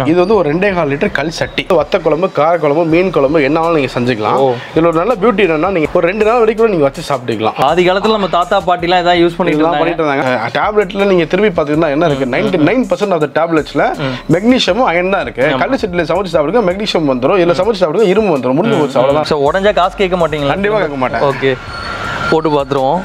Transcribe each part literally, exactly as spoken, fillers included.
இது வந்து ஒரு ரெண்டே கால் லிட்டர் கல் சட்டி. வத்த குழம்பு, கார குழம்பு, மீன் குழம்பு என்னாலும் நீங்க செஞ்சுக்கலாம். இதுல ஒரு நல்ல பியூட்டி என்னன்னா நீங்க ஒரு ரெண்டு நாள் வரைக்கும் நீங்க வச்சு சாப்பிட்டுக்கலாம். ஆதி காலத்துல நம்ம தாத்தா பாட்டி எல்லாம் ஏதாவது யூஸ் பண்ணிட்டு இருந்தாங்க. டேப்லெட்ல நீங்க திரும்பி பாத்தீங்கன்னா என்ன இருக்கு, ninety nine percent of the டேப்லெட்ஸ்ல மெக்னீசியமும் அயன் தான் இருக்கு. கல் சட்டில சமைச்சு சாப்பிடுங்க மெக்னீசியம் வந்துடும், இல்ல சமைச்சு சாப்பிடுங்க இரும்பு வந்துடும். முடிஞ்சு போச்சு, அவ்வளவுதான். உடஞ்சா காசு கேட்க மாட்டீங்களா? கண்டிப்பா கேட்க மாட்டேன். ஓகே, போட்டு பாத்துருவோம்.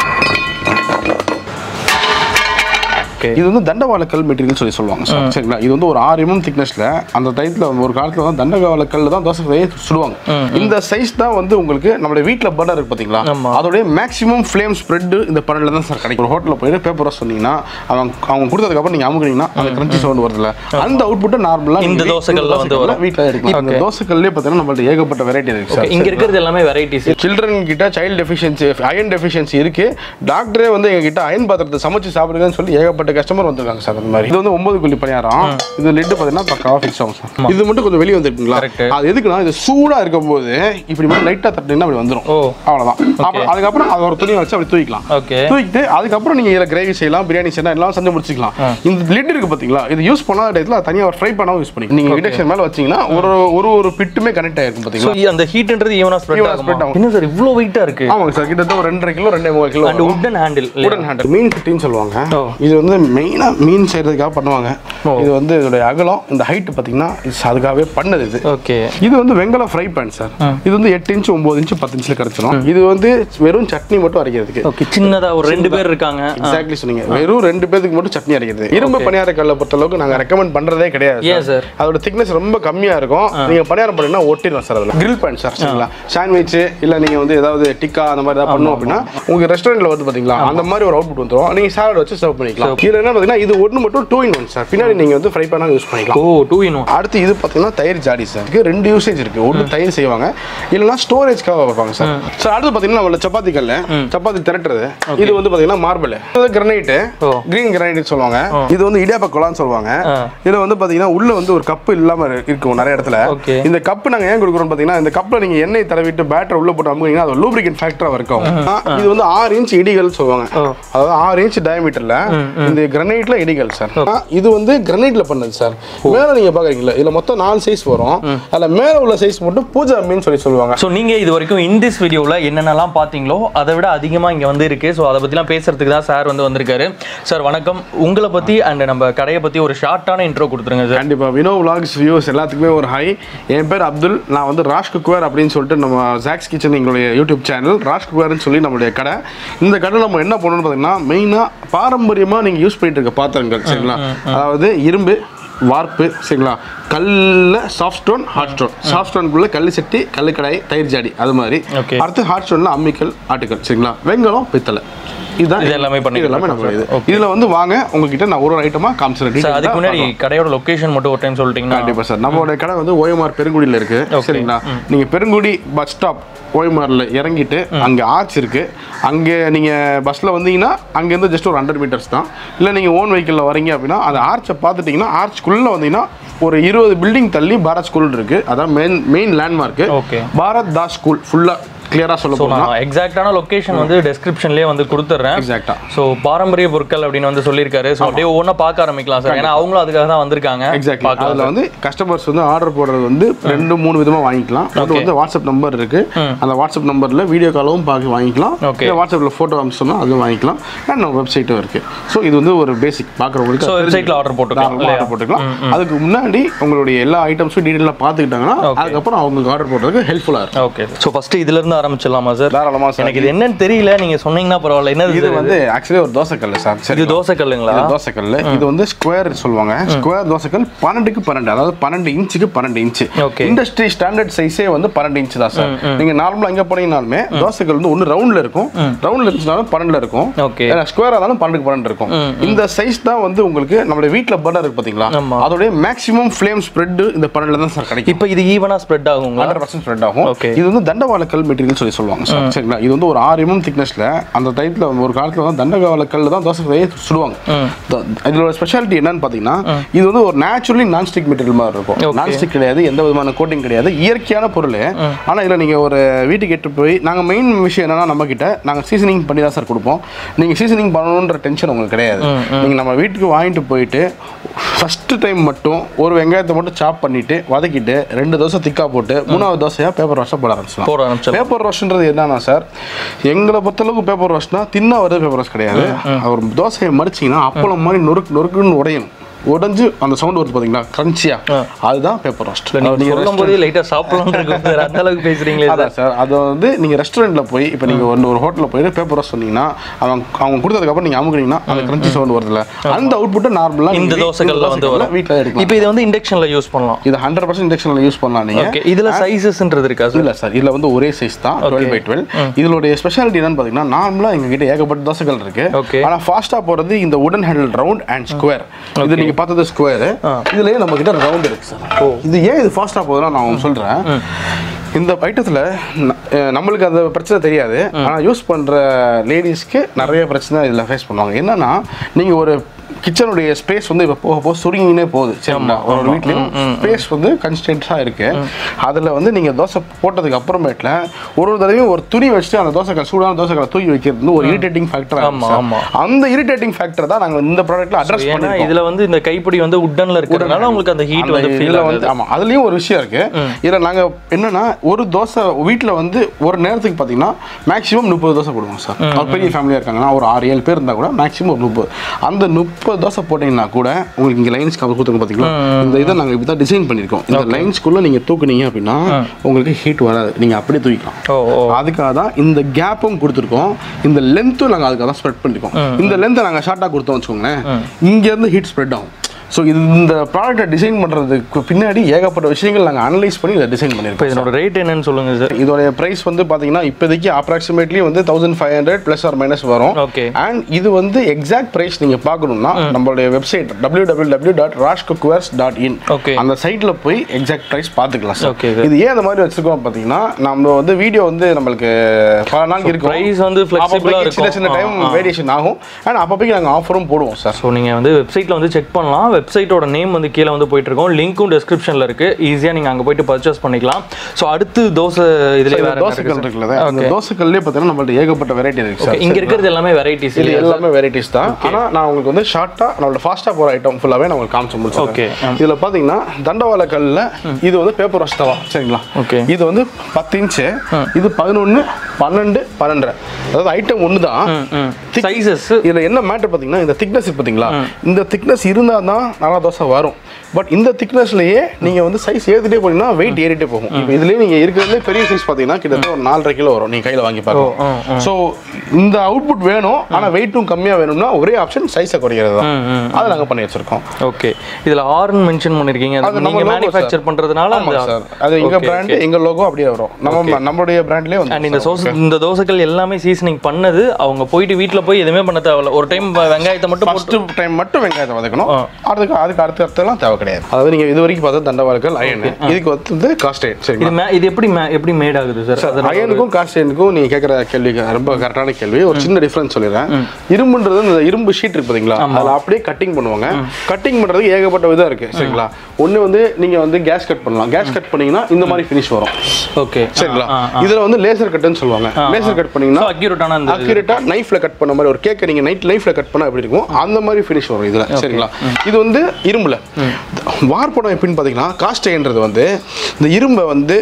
இது வந்து தண்டவாளக்கல் மெட்டீரியல் சொல்லி சொல்லுவாங்க சார். சரிங்களா? இது வந்து ஒரு ஆறு எம்எம் திக்னஸ்ல அந்த டைத்துல ஒரு காலத்துல வந்து தண்டவாளக்கல்ல தான் தோசை சுடுவாங்க. இந்த சைஸ் தான் வந்து உங்களுக்கு நம்மளுடைய வீட்டில் பர்னர் இருக்கு பாத்தீங்களா, அதோடைய மேக்ஸிமம் ஃப்ளேம் ஸ்ப்ரெட் இந்த பர்னர்ல தான் சார் கிடைக்கும். ஒரு ஹோட்டலில் போயிட்டு பேப்பர் ரோஸ்ட் சொன்னீங்கன்னா அவங்க அவங்க கொடுத்ததுக்கு அப்புறம் நீங்க அமுக்குனீங்கன்னா அந்த கிரன்ச்சி சவுண்ட் வருதுல, அந்த அவுட்புட் நார்மலா இந்த தோசைகள்ல வந்து வரும். வீட்டில் எடுக்கலாம். இந்த தோசைகள்லயே பார்த்தீங்கன்னா நம்மள்ட்ட ஏகப்பட்ட வெரைட்டி இருக்கு சார். இங்க இருக்கிறது எல்லாமே வெரைட்டிஸ். சில்ட்ரன் கிட்ட சைல்டு டெஃபிஷியன்சி, அயன் டெஃபிஷியன்சி இருக்கு. டாக்டரே வந்து எங்க கிட்ட அயன் பாத்திரத்தை சமைச்சு சாப்பிடுங்கன்னு சொல்லி ஏகப்பட்ட கஸ்டமர் வந்திருக்காங்க சார். அந்த மாதிரி இது வந்து ஒன்பது குழி பணியாரம். இது லிட் பார்த்தீங்கன்னா பக்காவா ஃபிக்ஸ் ஆகும் சார். இது மட்டும் கொஞ்சம் வெளியே வந்துருக்குங்களா, அது எதுக்குன்னா இது சூடா இருக்கும் போது இப்படி மட்டும் லைட்டா தட்டினா அப்படி வந்துடும். அவ்வளவுதான். அப்புறம் அதுக்கப்புறம் அது ஒரு துணியை வச்சு அப்படி தூக்கிக்கலாம். தூக்கிட்டு அதுக்கப்புறம் நீங்க இதுல கிரேவி செய்யலாம், பிரியாணி செய்யலாம், எல்லாம் செஞ்சு முடிச்சுக்கலாம். இந்த லிட் இருக்கு பாத்தீங்களா, இது யூஸ் பண்ணாத டயத்துல தனியா ஃப்ரை பண்ணாம யூஸ் பண்ணி நீங்க இண்டக்ஷன் மேல வச்சீங்கன்னா ஒரு ஒரு ஒரு பிட்டுமே கனெக்ட் ஆயிருக்கும் பாத்தீங்களா. அந்த ஹீட்ன்றது ஈவனா ஸ்ப்ரெட் ஆகும். என்ன சார் இவ்ளோ வெயிட்டா இருக்கு? ஆமாங்க சார், கிட்டத்தட்ட ஒரு ரெண்டரை கிலோ ரெண்டே முக்கால் kilo. And wooden handle. Wooden handle மீன் சட்டின்னு சொல்லுவாங்க. இது வந்து மெயினா மீன் செய்யறதுக்காக பண்ணுவாங்க. இது வந்து இதோட அகலம், இந்த ஹைட் பாத்தீங்கன்னா அதுக்காகவே பண்ணது இது. ஓகே. இது வந்து வெங்கல ஃப்ரை பேன் சார். இது வந்து எட்டு இன்ச் ஒன்பது இன்ச் பத்து இன்ச்ல கிடைச்சிடும். இது வந்து வெறும் சட்னி மட்டும் அரைக்கிறதுக்கு. ஓகே, சின்னதா ஒரு ரெண்டு பேர் இருக்காங்க. எக்ஸாக்ட்லி சொன்னீங்க. வெறும் ரெண்டு பேருக்கு மட்டும் சட்னி அரைக்கிறது. இரும்பு பணியார கல்லை பொறுத்த அளவுக்கு நாங்க ரெக்கமெண்ட் பண்றதே கிடையாது. ஏன் சார்? அதோட திக்னஸ் ரொம்ப கம்மியா இருக்கும். நீங்க பணியாரம் பண்ணீங்கன்னா ஒட்டிடும் சார். அதுல கிரில் பேன் சார். சரிங்களா? சாண்ட்விச் இல்ல நீங்க வந்து ஏதாவது டிக்கா அந்த மாதிரி ஏதாவது பண்ணணும் அப்படின்னா உங்க ரெஸ்டாரண்ட்ல வந்து பாத்தீங்களா அந்த மாதிரி ஒரு அவுட்புட் வந்துரும். நீங்க சாலட் வச்சு சர்வ் பண்ணிக்கலாம். இதுல என்ன பாத்தீங்கன்னா இது ஒன்னு மட்டும் டூ இன் ஒன் சார். பின்னாடி நீங்க வந்து ஃப்ரை பண்ணா யூஸ் பண்ணிக்கலாம். ஓ, டூ இன் ஒன். அடுத்து இது பாத்தீங்கன்னா தயிர் ஜாடி சார். இதுக்கு ரெண்டு யூசேஜ் இருக்கு. ஒன்னு தயிர் செய்வாங்க, இல்லனா ஸ்டோரேஜ்க்காக வைப்பாங்க சார். சார் அடுத்து பாத்தீங்கன்னா நம்ம சப்பாத்தி கல்ல சப்பாத்தி திரட்டுறது. இது வந்து பாத்தீங்கன்னா மார்பிள். இது கிரானைட், கிரீன் கிரானைட் சொல்லுவாங்க. இது வந்து இடியாப்ப குழான்னு சொல்லுவாங்க. இதுல வந்து பாத்தீங்கன்னா உள்ள வந்து ஒரு கப் இல்லாம இருக்கும் நிறைய இடத்துல. இந்த கப் நாங்க ஏன் கொடுக்குறோம் பாத்தீங்கன்னா இந்த கப்ல நீங்க எண்ணெய் தடவிட்டு பேட்டர் உள்ள போட்டு அமுக்குனீங்கன்னா அது லூப்ரிகன்ட் ஃபேக்டரா இருக்கும். இது வந்து ஆறு இன்ச் இடிகள் சொல்லுவாங்க. அதாவது ஆறு இன்ச் டயமீட்டர்ல இந்த கிரானைட்ல இடிகள் சார். இது வந்து கிரானைட்ல பண்ணது சார். மேல நீங்க பாக்குறீங்களா, இதுல மொத்தம் நாலு சைஸ் வரும். அதுல மேல உள்ள சைஸ் மட்டும் பூஜா அம்மின்னு சொல்லி சொல்லுவாங்க. சோ நீங்க இது வரைக்கும் இந்த வீடியோல என்னென்னலாம் பாத்தீங்களோ அதை விட அதிகமா இங்க வந்து இருக்கு. சோ அதை பத்திலாம் பேசுறதுக்கு தான் சார் வந்து வந்திருக்காரு. சார் வணக்கம். உங்களை பத்தி அண்ட் நம்ம கடையை பத்தி ஒரு ஷார்ட்டான இன்ட்ரோ கொடுத்துருங்க சார். கண்டிப்பா. வினோ விலாக்ஸ் வியூஸ் எல்லாத்துக்குமே ஒரு ஹை. என் பேர் அப்துல். நான் வந்து ராஷ் குக்வேர் அப்படின்னு சொல்லிட்டு நம்ம ஜாக்ஸ் கிச்சன் எங்களுடைய யூடியூப் சேனல் ராஷ் குக்வேர்னு சொல்லி நம்மளுடைய கடை. இந்த கடை நம்ம என்ன பண்ணணும்னு பாத்தீங்கன்னா மெயினா பாரம்பரியமா நீங்க யூஸ் பண்ணிட்டு இருக்க பாத்திரங்கள் சரிங்களா, அதாவது இரும்பு, வார்ப்பு சரிங்களா, கல்ல soft stone, hot stone. Soft ஸ்டோனுக்குள்ள கல் சட்டி, கல்லு கடாய், தயிர் ஜாடி அது மாதிரி. அடுத்து ஹாட் ஸ்டோன்ல அம்மிக்கல், ஆட்டுக்கல் சரிங்களா, வெங்கலம், பித்தளை. இதுதான் இது எல்லாமே பண்ணி எல்லாமே நம்ம இது. இதுல வந்து வாங்க உங்ககிட்ட நான் ஒரு ஒரு ஐட்டமா காமிச்சிரேன். சார் அதுக்கு முன்னாடி கடையோட லொகேஷன் மட்டும் ஒரு டைம் சொல்லிட்டீங்கன்னா. கண்டிப்பா சார். நம்மளோட கடை வந்து ஓஎம்ஆர் பெருங்குடியில இருக்கு சரிங்களா. நீங்க பெருங்குடி பஸ் ஸ்டாப் ஓஎம்ஆர்ல இறங்கிட்டு அங்க ஆர்ச் இருக்கு. அங்க நீங்க பஸ்ல வந்தீங்கன்னா அங்க இருந்து ஜஸ்ட் ஒரு ஹண்ட்ரட் மீட்டர்ஸ் தான். இல்ல நீங்க ஓன் வெஹிக்கிள்ல வரீங்க அப்படின்னா அந்த ஆர்ச்சை பார்த்துட்டீங்கன்னா ஆர்ச்சுக்குள்ள வந்தீங்கன்னா ஒரு இருபது பில்டிங் தள்ளி பாரத் ஸ்கூல் இருக்கு. அதான் main main landmark. Bharat Das school ஃபுல்லா கிளியரா சொல்ல போறோம். எக்ஸாக்ட்டான லொகேஷன் வந்து டெஸ்கிரிப்ஷன்லயே வந்து கொடுத்துறேன். எக்ஸாக்ட்டா. சோ பாரம்பரிய பொருட்கள் அப்படினு வந்து சொல்லிருக்காரு. சோ அப்படியே ஒவ்வொண்ணா பார்க்க ஆரம்பிக்கலாம் சார். ஏன்னா அவங்களும் அதுக்காக தான் வந்திருக்காங்க. எக்ஸாக்ட்லி. அதுல வந்து கஸ்டமர்ஸ் வந்து ஆர்டர் போடுறது வந்து ரெண்டு மூணு விதமா வாங்கிக்கலாம். அது வந்து வாட்ஸ்அப் நம்பர் இருக்கு. அந்த வாட்ஸ்அப் நம்பர்ல வீடியோ காலும் பார்த்து வாங்கிக்கலாம். இல்ல வாட்ஸ்அப்ல போட்டோ அனுப்பிச்சோம்னா அதுவும் வாங்கிக்கலாம். அண்ட் நம்ம வெப்சைட்டும் இருக்கு. சோ இது வந்து ஒரு பேசிக் பார்க்கறவங்களுக்கு சோ வெப்சைட்ல ஆர்டர் போட்டுக்கலாம். ஆர்டர் போட்டுக்கலாம். அதுக்கு முன்னாடி உங்களுடைய எல்லா ஐட்டம்ஸும் டீடைலா பார்த்துக்கிட்டாங்கன்னா அதுக்கு அப்புறம் அவங்க ஆர்டர் போடுறதுக்கு ஹெல்ப்ஃபுல்லா இருக்கும். ஓகே. சோ ஃபர்ஸ்ட் இதுல இருந்து ஆரம்பிச்சலாமா சார்? தாராளமா சார். எனக்கு இது என்னன்னு தெரியல, நீங்க சொன்னீங்கன்னா பரவாயில்லை. என்ன இது வந்து ஆக்சுவலி ஒரு தோசைக்கல் சார். இது தோசைக்கல்லுங்களா? இது தோசைக்கல். இது வந்து ஸ்கொயர் சொல்லுவாங்க. ஸ்கொயர் தோசைக்கல் பன்னெண்டுக்கு பன்னெண்டு, அதாவது பன்னெண்டு இன்ச்சுக்கு பன்னெண்டு இன்ச்சு. இண்டஸ்ட்ரி ஸ்டாண்டர்ட் சைஸே வந்து பன்னெண்டு இன்ச்சு தான் சார். நீங்க நார்மலா எங்க போனீங்கனாலுமே தோசைக்கல் வந்து ஒன்னு ரவுண்ட்ல இருக்கும், ரவுண்ட்ல இருந்துச்சுனாலும் பன்னெண்டுல இருக்கும், ஸ்கொயரா இருந்தாலும் பன்னெண்டுக்கு பன்னெண்டு இருக்கும். இந்த சைஸ் தான் வந்து உங்களுக்கு நம்மளுடைய வீட்ல பர்னர் இருக்கு பாத்தீங்களா, அதோட மேக்ஸிமம் ஃப்ளேம் ஸ்ப்ரெட் இந்த பன்னெண்டுல தான் சார் கிடைக்கும். இப்போ இது ஈவனா ஸ்ப்ரெட் ஆகும், ஹண்ட்ரட் பர்சன்ட் ஸ்ப்ரெட் ஆகும். இது வந்து தண்டவாளக்கல் மெட்டீரியல் மெட்டீரியல் சொல்லி சொல்லுவாங்க சார். சரிங்களா, இது வந்து ஒரு ஆறு எம்எம் திக்னஸ்ல அந்த டைப்ல ஒரு காலத்துல வந்து தண்டகாவல கல்ல தான் தோசை செய்ய சுடுவாங்க. இதோட ஸ்பெஷாலிட்டி என்னன்னு பாத்தீங்கன்னா இது வந்து ஒரு நேச்சுரலி நான் ஸ்டிக் மெட்டீரியல் மாதிரி இருக்கும். நான் ஸ்டிக் கிடையாது, எந்த விதமான கோட்டிங் கிடையாது, இயற்கையான பொருள். ஆனா இதுல நீங்க ஒரு வீட்டுக்கு எட்டு போய் நாங்க மெயின் விஷயம் என்னன்னா நம்ம கிட்ட நாங்க சீசனிங் பண்ணி தான் சார் கொடுப்போம். நீங்க சீசனிங் பண்ணணுன்ற டென்ஷன் உங்களுக்கு கிடையாது. நீங்க நம்ம வீட்டுக்கு வாங்கிட்டு போயிட்டு ஃபர்ஸ்ட் டைம் மட்டும் ஒரு வெங்காயத்தை மட்டும் சாப் பண்ணிட்டு வதக்கிட்டு ரெண்டு தோசை திக்கா போட்டு மூணாவது தோசையா பேப்பர் ரோஸ்டா போட ஆரம்பிச்சலாம். பேப்பர் ரோஸ்ட்ன்றது என்னன்னா சார், எங்களை பொறுத்தளவுக்கு பேப்பர் ரோஸ்ட்னா தின்னா வருது பேப்பர் ரோஸ்ட் கிடையாது. ஒரு தோசையை மடிச்சிங்கன்னா அப்பளம் மாதிரி நொறுக்கு நொறுக்குன்னு உடையணும். உடஞ்சு அந்த சவுண்ட் வருது பாத்தீங்களா, கிரன்ச்சியா, அதுதான் பேப்பர் ரோஸ்ட். நீங்க சொல்லும்போதே லைட்டா சாப்பிடலாம் இருக்கு சார், அந்த அளவுக்கு பேசுறீங்களே. அதான் சார், அது வந்து நீங்க ரெஸ்டாரண்ட்ல போய் இப்போ நீங்க ஒரு ஒரு ஹோட்டல்ல போய் பேப்பர் ரோஸ்ட் சொன்னீங்கன்னா அவங்க அவங்க கொடுத்ததுக்கு அப்புறம் நீங்க அமுக்குனீங்கன்னா அந்த கிரன்ச்சி சவுண்ட் வருதுல, அந்த அவுட்புட் நார்மலா இந்த தோசைகள்ல வந்து வரும். வீட்ல எடுக்கலாம். இப்போ இது வந்து இண்டக்ஷன்ல யூஸ் பண்ணலாம். இது ஹண்ட்ரட் பர்சன்ட் இண்டக்ஷன்ல யூஸ் பண்ணலாம் நீங்க. ஓகே, இதுல சைஸஸ்ன்றது இருக்கா சார்? இல்ல சார், இதுல வந்து ஒரே சைஸ் தான், டுவெல் பை டுவெல். இதோட ஸ்பெஷாலிட்டி என்னன்னு பாத்தீங்கன்னா நார்மலா எங்க கிட்ட ஏகப்பட்ட தோசைகள் இருக்கு. ஆனா ஃபாஸ்டா போறது இந்த உடன் ஹேண்டில் ரவுண்ட் அண்ட் ஸ்கொயர். இது நீங்க பார்த்தது ஸ்கொயர், இதுலயே நம்ம கிட்ட ரவுண்ட் இருக்கு சார். இது ஏன் இது ஃபாஸ்டா போகுதுன்னா நான் உங்களுக்கு சொல்றேன். இந்த ஐட்டத்துல நம்மளுக்கு அந்த பிரச்சனை தெரியாது, ஆனா யூஸ் பண்ற லேடிஸ்க்கு நிறைய பிரச்சனை இதுல ஃபேஸ் பண்ணுவாங்க. என்னன்னா நீங்க ஒரு கிச்சனுடைய ஸ்பேஸ் வந்து இப்போ போக போக சுருங்கினே போகுது. சரிங்களா, ஒரு வீட்லேயும் ஸ்பேஸ் வந்து கன்ஸ்டன்ட்டாக இருக்கு. அதில் வந்து நீங்கள் தோசை போட்டதுக்கு அப்புறமேட்டில் ஒரு ஒரு தடவையும் ஒரு துணி வச்சுட்டு அந்த தோசைக்கால் சூடான தோசைக்கால் தூக்கி வைக்கிறது வந்து ஒரு இரிட்டேட்டிங் ஃபேக்டர். அந்த இரிட்டேட்டிங் ஃபேக்டர் தான் நாங்கள் இந்த ப்ராடக்ட்ல அட்ரஸ் பண்ணுறோம். இதில் வந்து இந்த கைப்பிடி வந்து உட்டன்ல இருக்கிறதுனால உங்களுக்கு அந்த ஹீட் வந்து ஃபீல் ஆகுது. ஆமாம், அதுலேயும் ஒரு விஷயம் இருக்கு. இதில் நாங்கள் என்னன்னா ஒரு தோசை வீட்டில் வந்து ஒரு நேரத்துக்கு பார்த்தீங்கன்னா மேக்ஸிமம் முப்பது தோசை போடுவோம் சார். ஒரு பெரிய ஃபேமிலியாக இருக்காங்கன்னா ஒரு ஆறு ஏழு பேர் இருந்தால் கூட மேக்ஸிமம் ஒரு முப்பது. அந்த முப்பது தோசை போட்டீங்கன்னா கூட உங்களுக்கு இங்கே லைன்ஸ் கவர் கொடுத்துருங்க பார்த்தீங்களா, இந்த இதை நாங்கள் இப்படி தான் டிசைன் பண்ணியிருக்கோம். இந்த லைன்ஸ்குள்ளே நீங்கள் தூக்குனீங்க அப்படின்னா உங்களுக்கு ஹீட் வராது, நீங்கள் அப்படியே தூக்கிக்கலாம். அதுக்காக தான் இந்த கேப்பும் கொடுத்துருக்கோம், இந்த லென்த்தும் நாங்கள் அதுக்காக தான் ஸ்ப்ரெட் பண்ணியிருக்கோம். இந்த லென்த்தை நாங்கள் ஷார்ட்டாக கொடுத்தோம் வச்சுக்கோங்களேன், இங்கேருந்து ஹீட் ஸ்ப்ரெட் ஆகும். ஸோ இந்த ப்ராடக்ட்டை டிசைன் பண்ணுறதுக்கு பின்னாடி ஏகப்பட்ட விஷயங்கள் நாங்கள் அனலைஸ் பண்ணி இதை டிசைன் பண்ணியிருக்கோம். இதோட ரேட் என்னன்னு சொல்லுங்க சார்? இதோடைய ப்ரைஸ் வந்து பார்த்தீங்கன்னா இப்போதைக்கு அப்ராக்சிமேட்லி வந்து thousand five hundred plus or minus வரும். ஓகே, அண்ட் இது வந்து எக்ஸாக்ட் ப்ரைஸ் நீங்கள் பார்க்கணும்னா நம்மளுடைய website W W W dot Rash cookwares dot in அந்த சைட்டில் போய் எக்ஸாக்ட் ப்ரைஸ் பார்த்துக்கலாம் சார். ஓகே, இது ஏன் அந்த மாதிரி வச்சிருக்கோம் பார்த்தீங்கன்னா நம்ம வந்து வீடியோ வந்து நம்மளுக்கு பல நாள் இருக்கும், ப்ரைஸ் வந்து ஃப்ளெக்சிபிளாக இருக்கும், சின்ன சின்ன டைம் வேரியேஷன் ஆகும். அண்ட் அப்போதைக்கு நாங்கள் ஆஃபரும் போடுவோம் சார். ஸோ நீங்கள் வந்து வெப்சைட்டில் வந்து செக் பண்ணலாம். வெப்சைட்டோட நேம் வந்து கீழே வந்து போயிட்டு இருக்கோம், லிங்க்கும் டிஸ்கிரிப்ஷன்ல இருக்கு, ஈஸியா நீங்க அங்க போயிட்டு பர்ச்சேஸ் பண்ணிக்கலாம். சோ அடுத்து தோசை இதுல வேற தோசைகள் இருக்குல்ல, அந்த தோசைகள்லயே பார்த்தீங்கன்னா நம்மள்ட்ட ஏகப்பட்ட வெரைட்டி இருக்கு சார். இங்க இருக்கிறது எல்லாமே வெரைட்டிஸ், இது எல்லாமே வெரைட்டிஸ் தான். ஆனா நான் உங்களுக்கு வந்து ஷார்ட்டா நம்மளோட ஃபாஸ்டா போற ஐட்டம் ஃபுல்லாவே நான் உங்களுக்கு காமிச்சு முடிச்சேன். ஓகே, இதுல பாத்தீங்கன்னா தண்டவாள கல்ல இது வந்து பேப்பர் ரோஸ்ட் தவா. சரிங்களா, ஓகே, இது வந்து பத்து இன்ச்சு, இது பதினொன்னு பன்னெண்டு பன்னெண்டு, அதாவது ஐட்டம் ஒன்று தான். சைஸஸ் இதுல என்ன மேட்டர் பாத்தீங்கன்னா இந்த திக்னஸ் பாத்தீங்களா, இந்த திக்னஸ் இருந்தா தான் நல்லா தோசை வரும். பட் இந்த திக்னஸ்லயே நீங்க வந்து சைஸ் ஏறிட்டே போனீங்கன்னா வெயிட் ஏறிட்டே போகும். இப்போ இதுலயே நீங்க இருக்கிறதுல பெரிய சைஸ் பாத்தீங்கன்னா கிட்டத்தட்ட ஒரு நாலரை கிலோ வரும் நீங்க கையில வாங்கி பார்க்கலாம். ஸோ இந்த அவுட்புட் வேணும் ஆனா வெயிட்டும் கம்மியா வேணும்னா ஒரே ஆப்ஷன் சைஸை குறைக்கிறது தான். அதை நாங்க பண்ணி வச்சிருக்கோம். ஓகே, இதுல ஆர்ன் மென்ஷன் பண்ணிருக்கீங்க, அது நீங்க மேனுஃபேக்சர் பண்றதுனால அது எங்க பிராண்ட் எங்க லோகோ அப்படியே வரும். நம்ம நம்மளுடைய பிராண்ட்லயே வந்து அண்ட் இந்த தோசை இந்த தோசைகள் எல்லாமே சீசனிங் பண்ணது அவங்க போயிட்டு வீட்ல போய் எதுவுமே பண்ண தேவையில்ல. ஒரு டைம் வெங்காயத்தை மட்டும் ஃபர்ஸ்ட் டைம் மட்டும் வெங்காயத்தை வதக்கணும். அதுக்கு அதுக்கு அடுத்த அடுத்தலாம் தேவை கிடையாது. அதாவது நீங்க இது வரைக்கும் பார்த்தா தண்டவாளக்கல் அயன், இதுக்கு வந்து காஸ்ட் அயன். சரி, இது எப்படி எப்படி மேட் ஆகுது சார்? அயனுக்கும் காஸ்ட் அயனுக்கும் நீங்க கேட்குற கேள்விக்கு ரொம்ப கரெக்டான கேள்வி. ஒரு சின்ன டிஃபரன்ஸ் சொல்லிடுறேன். இரும்புன்றது இந்த இரும்பு ஷீட் இருக்கு பாத்தீங்களா, அதில் அப்படியே கட்டிங் பண்ணுவாங்க. கட்டிங் பண்றதுக்கு ஏகப்பட்ட விதம் இருக்கு. சரிங்களா, ஒன்று வந்து நீங்க வந்து கேஸ் கட் பண்ணலாம். கேஸ் கட் பண்ணீங்கன்னா இந்த மாதிரி ஃபினிஷ் வரும். ஓகே, சரிங்களா, இதுல வந்து லேசர் கட்னு சொல்லுவாங்க. லேசர் கட் பண்ணீங்கன்னா அக்யூரேட்டான அக்யூரேட்டா நைஃப்ல கட் பண்ண மாதிரி ஒரு கேக்கை நீங்க நைட் நைஃப்ல கட் பண்ணா எப்படி இருக்கும் அந்த மாதிரி ஃபினிஷ் வரும் இதுல. சரிங்களா, இது வந்து இரும்புல. வார்ப்படம் எப்படின்னு பார்த்தீங்கன்னா காஸ்ட் அயன்றது வந்து இந்த இரும்பை வந்து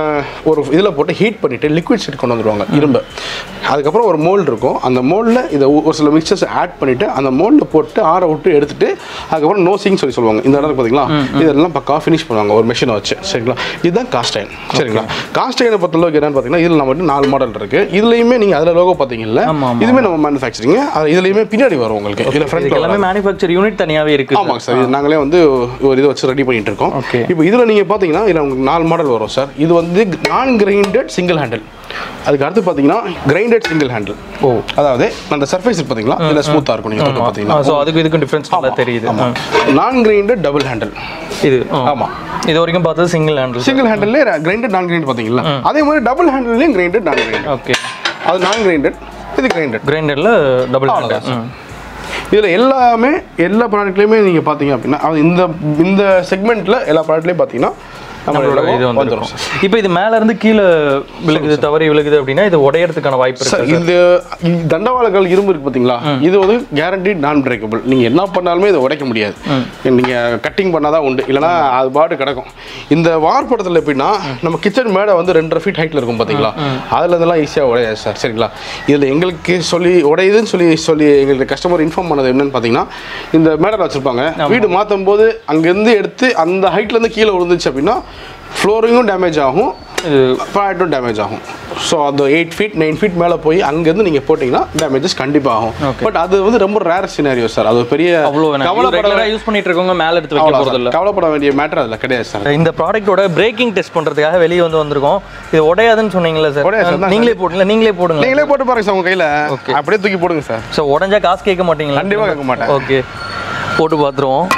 ஒரு இதில் போட்டு ஹீட் பண்ணிட்டு லிக்விட் ஸ்டேட் கொண்டு வந்துடுவாங்க இரும்பை. அதுக்கப்புறம் ஒரு மோல்டு இருக்கும், அந்த மோல்டில் இதை ஒரு சில மிக்சர்ஸ் ஆட் பண்ணிட்டு அந்த மோல்டில் போட்டு ஆற விட்டு எடுத்துட்டு அதுக்கப்புறம் நோசிங் சொல்லி சொல்லுவாங்க. இந்த இடத்துல பார்த்தீங்களா இதெல்லாம் பக்கா ஃபினிஷ் பண்ணுவாங்க ஒரு மிஷினை வச்சு. சரிங்களா, இதுதான் காஸ்ட் அயன். சரிங்களா, காஸ்ட் அயனை பொறுத்தளவுக்கு என்னன்னு பார்த்தீங்கன்னா இதில் நம்ம நாலு மாடல் இருக்கு. இதுலையுமே நீங்கள் அதில் லோகோ பார்த்தீங்கல்ல, இதுவுமே நம்ம மேனுஃபேக்சரிங், அது இதுலையுமே பின்னாடி வரும் உங்களுக்கு. இதில் ஃப்ரண்ட் எல்லாமே மேனுஃபேக்சர் யூனிட் தனியாகவே இருக்கு. ஆமாங்க சார், இது நாங்களே வந்து ஒரு இதை வச்சு ரெடி பண்ணிட்டு இருக்கோம். இப்போ இதில் நீங்கள் பார்த்தீங்கன்னா இதில் உங்களுக்கு நாலு மாடல் வரும் சார். இது வந்து நான் கிரைண்டட் சிங்கிள் ஹேண்டில். அதுக்கு அடுத்து பார்த்தீங்கன்னா கிரைண்டட் சிங்கிள் ஹேண்டில். ஓ, அதாவது அந்த சர்ஃபேஸ் பார்த்தீங்களா இதில் ஸ்மூத்தாக இருக்கும். நீங்கள் தொட்டு பார்த்தீங்கன்னா ஸோ அதுக்கு இதுக்கும் டிஃப்ரென்ஸ் நல்லா தெரியுது. நான் கிரைண்டட் டபுள் ஹேண்டில் இது. ஆமாம், இது வரைக்கும் பார்த்தது சிங்கிள் ஹேண்டில். சிங்கிள் ஹேண்டிலே கிரைண்டட் நான் கிரைண்டட் பார்த்தீங்களா, அதே மாதிரி டபுள் ஹேண்டில்லையும் கிரைண்டட் நான் கிரைண்டட். ஓகே, அது நான் கிரைண்டட், இது கிரைண்டட். கிரைண்டரில் டபுள் ஹேண்டட். இதில் எல்லாமே எல்லா ப்ராடக்ட்லையுமே நீங்கள் பார்த்தீங்க அப்படின்னா அது இந்த இந்த செக்மெண்ட்டில் எல்லா ப்ராடக்ட்லையும் பார்த்தீங்கன்னா நம்மளோட இது வந்துடும். இப்போ இது மேல இருந்து கீழே விழுகுது, தவறி விழுகுது அப்படின்னா இது உடையறதுக்கான வாய்ப்பு இருக்கு. இது தண்டவாளங்கள் இரும்பு இருக்கு பார்த்தீங்களா, இது வந்து கேரண்டீட் நான் பிரேக்கபிள். நீங்க என்ன பண்ணாலுமே இதை உடைக்க முடியாது. நீங்க கட்டிங் பண்ணாதான் உண்டு, இல்லைன்னா அது பாட்டு கிடக்கும். இந்த வார் படத்தில் எப்படின்னா நம்ம கிச்சன் மேடை வந்து ரெண்டரை ஃபீட் ஹைட்ல இருக்கும் பார்த்தீங்களா, அதுல இதெல்லாம் ஈஸியாக உடையாது சார். சரிங்களா, இதில் எங்களுக்கு சொல்லி உடையுதுன்னு சொல்லி சொல்லி எங்களுக்கு கஸ்டமர் இன்ஃபார்ம் பண்ணது என்னன்னு பார்த்தீங்கன்னா, இந்த மேடை வச்சிருப்பாங்க, வீடு மாற்றும் போது அங்கேருந்து எடுத்து அந்த ஹைட்லேருந்து கீழே விழுந்துச்சு அப்படின்னா ஃப்ளோரிங்கும் டேமேஜ் ஆகும், ப்ராடக்ட்டும் டேமேஜ் ஆகும். ஸோ அந்த எயிட் ஃபீட் நைன் ஃபீட் மேலே போய் அங்கேருந்து நீங்கள் போட்டிங்கன்னா டேமேஜஸ் கண்டிப்பாக ஆகும். பட் அது வந்து ரொம்ப ரேர் சினாரியோ சார். அது பெரிய கவலைப்பட யூஸ் பண்ணிட்டு இருக்கவங்க மேலே எடுத்து வைக்க போகிறது இல்லை, கவலைப்பட வேண்டிய மேட்டர் அதில் கிடையாது சார். இந்த ப்ராடக்ட்டோட பிரேக்கிங் டெஸ்ட் பண்ணுறதுக்காக வெளியே வந்து வந்திருக்கோம். இது உடையாதுன்னு சொன்னீங்களா சார்? உடையாது, நீங்களே போடுங்க. நீங்களே போடுங்க, நீங்களே போட்டு பாருங்க சார் உங்கள் கையில். அப்படியே தூக்கி போடுங்க சார். ஸோ உடஞ்சா காசு கேட்க மாட்டீங்களா? கண்டிப்பாக கேட்க மாட்டேன். ஓகே, போட்டு பார்த்துருவோம்.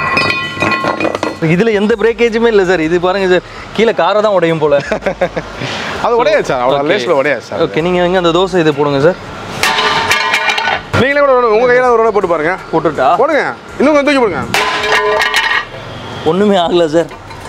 இதுல எந்த பிரேக்கேஜுமே இல்லை சார். இது பாருங்க சார், கீழே காரை தான் உடையும் போல. அது உடையாது சார், அவ்வளோ லேஸில் உடையாது சார். ஓகே, நீங்கள் எங்கே அந்த தோசை இது போடுங்க சார். நீங்களே கூட உங்கள் கையில் ஒரு ரோட போட்டு பாருங்க. போட்டுட்டா போடுங்க, இன்னும் கொஞ்சம் தூக்கி போடுங்க. ஒன்றுமே ஆகலை சார்.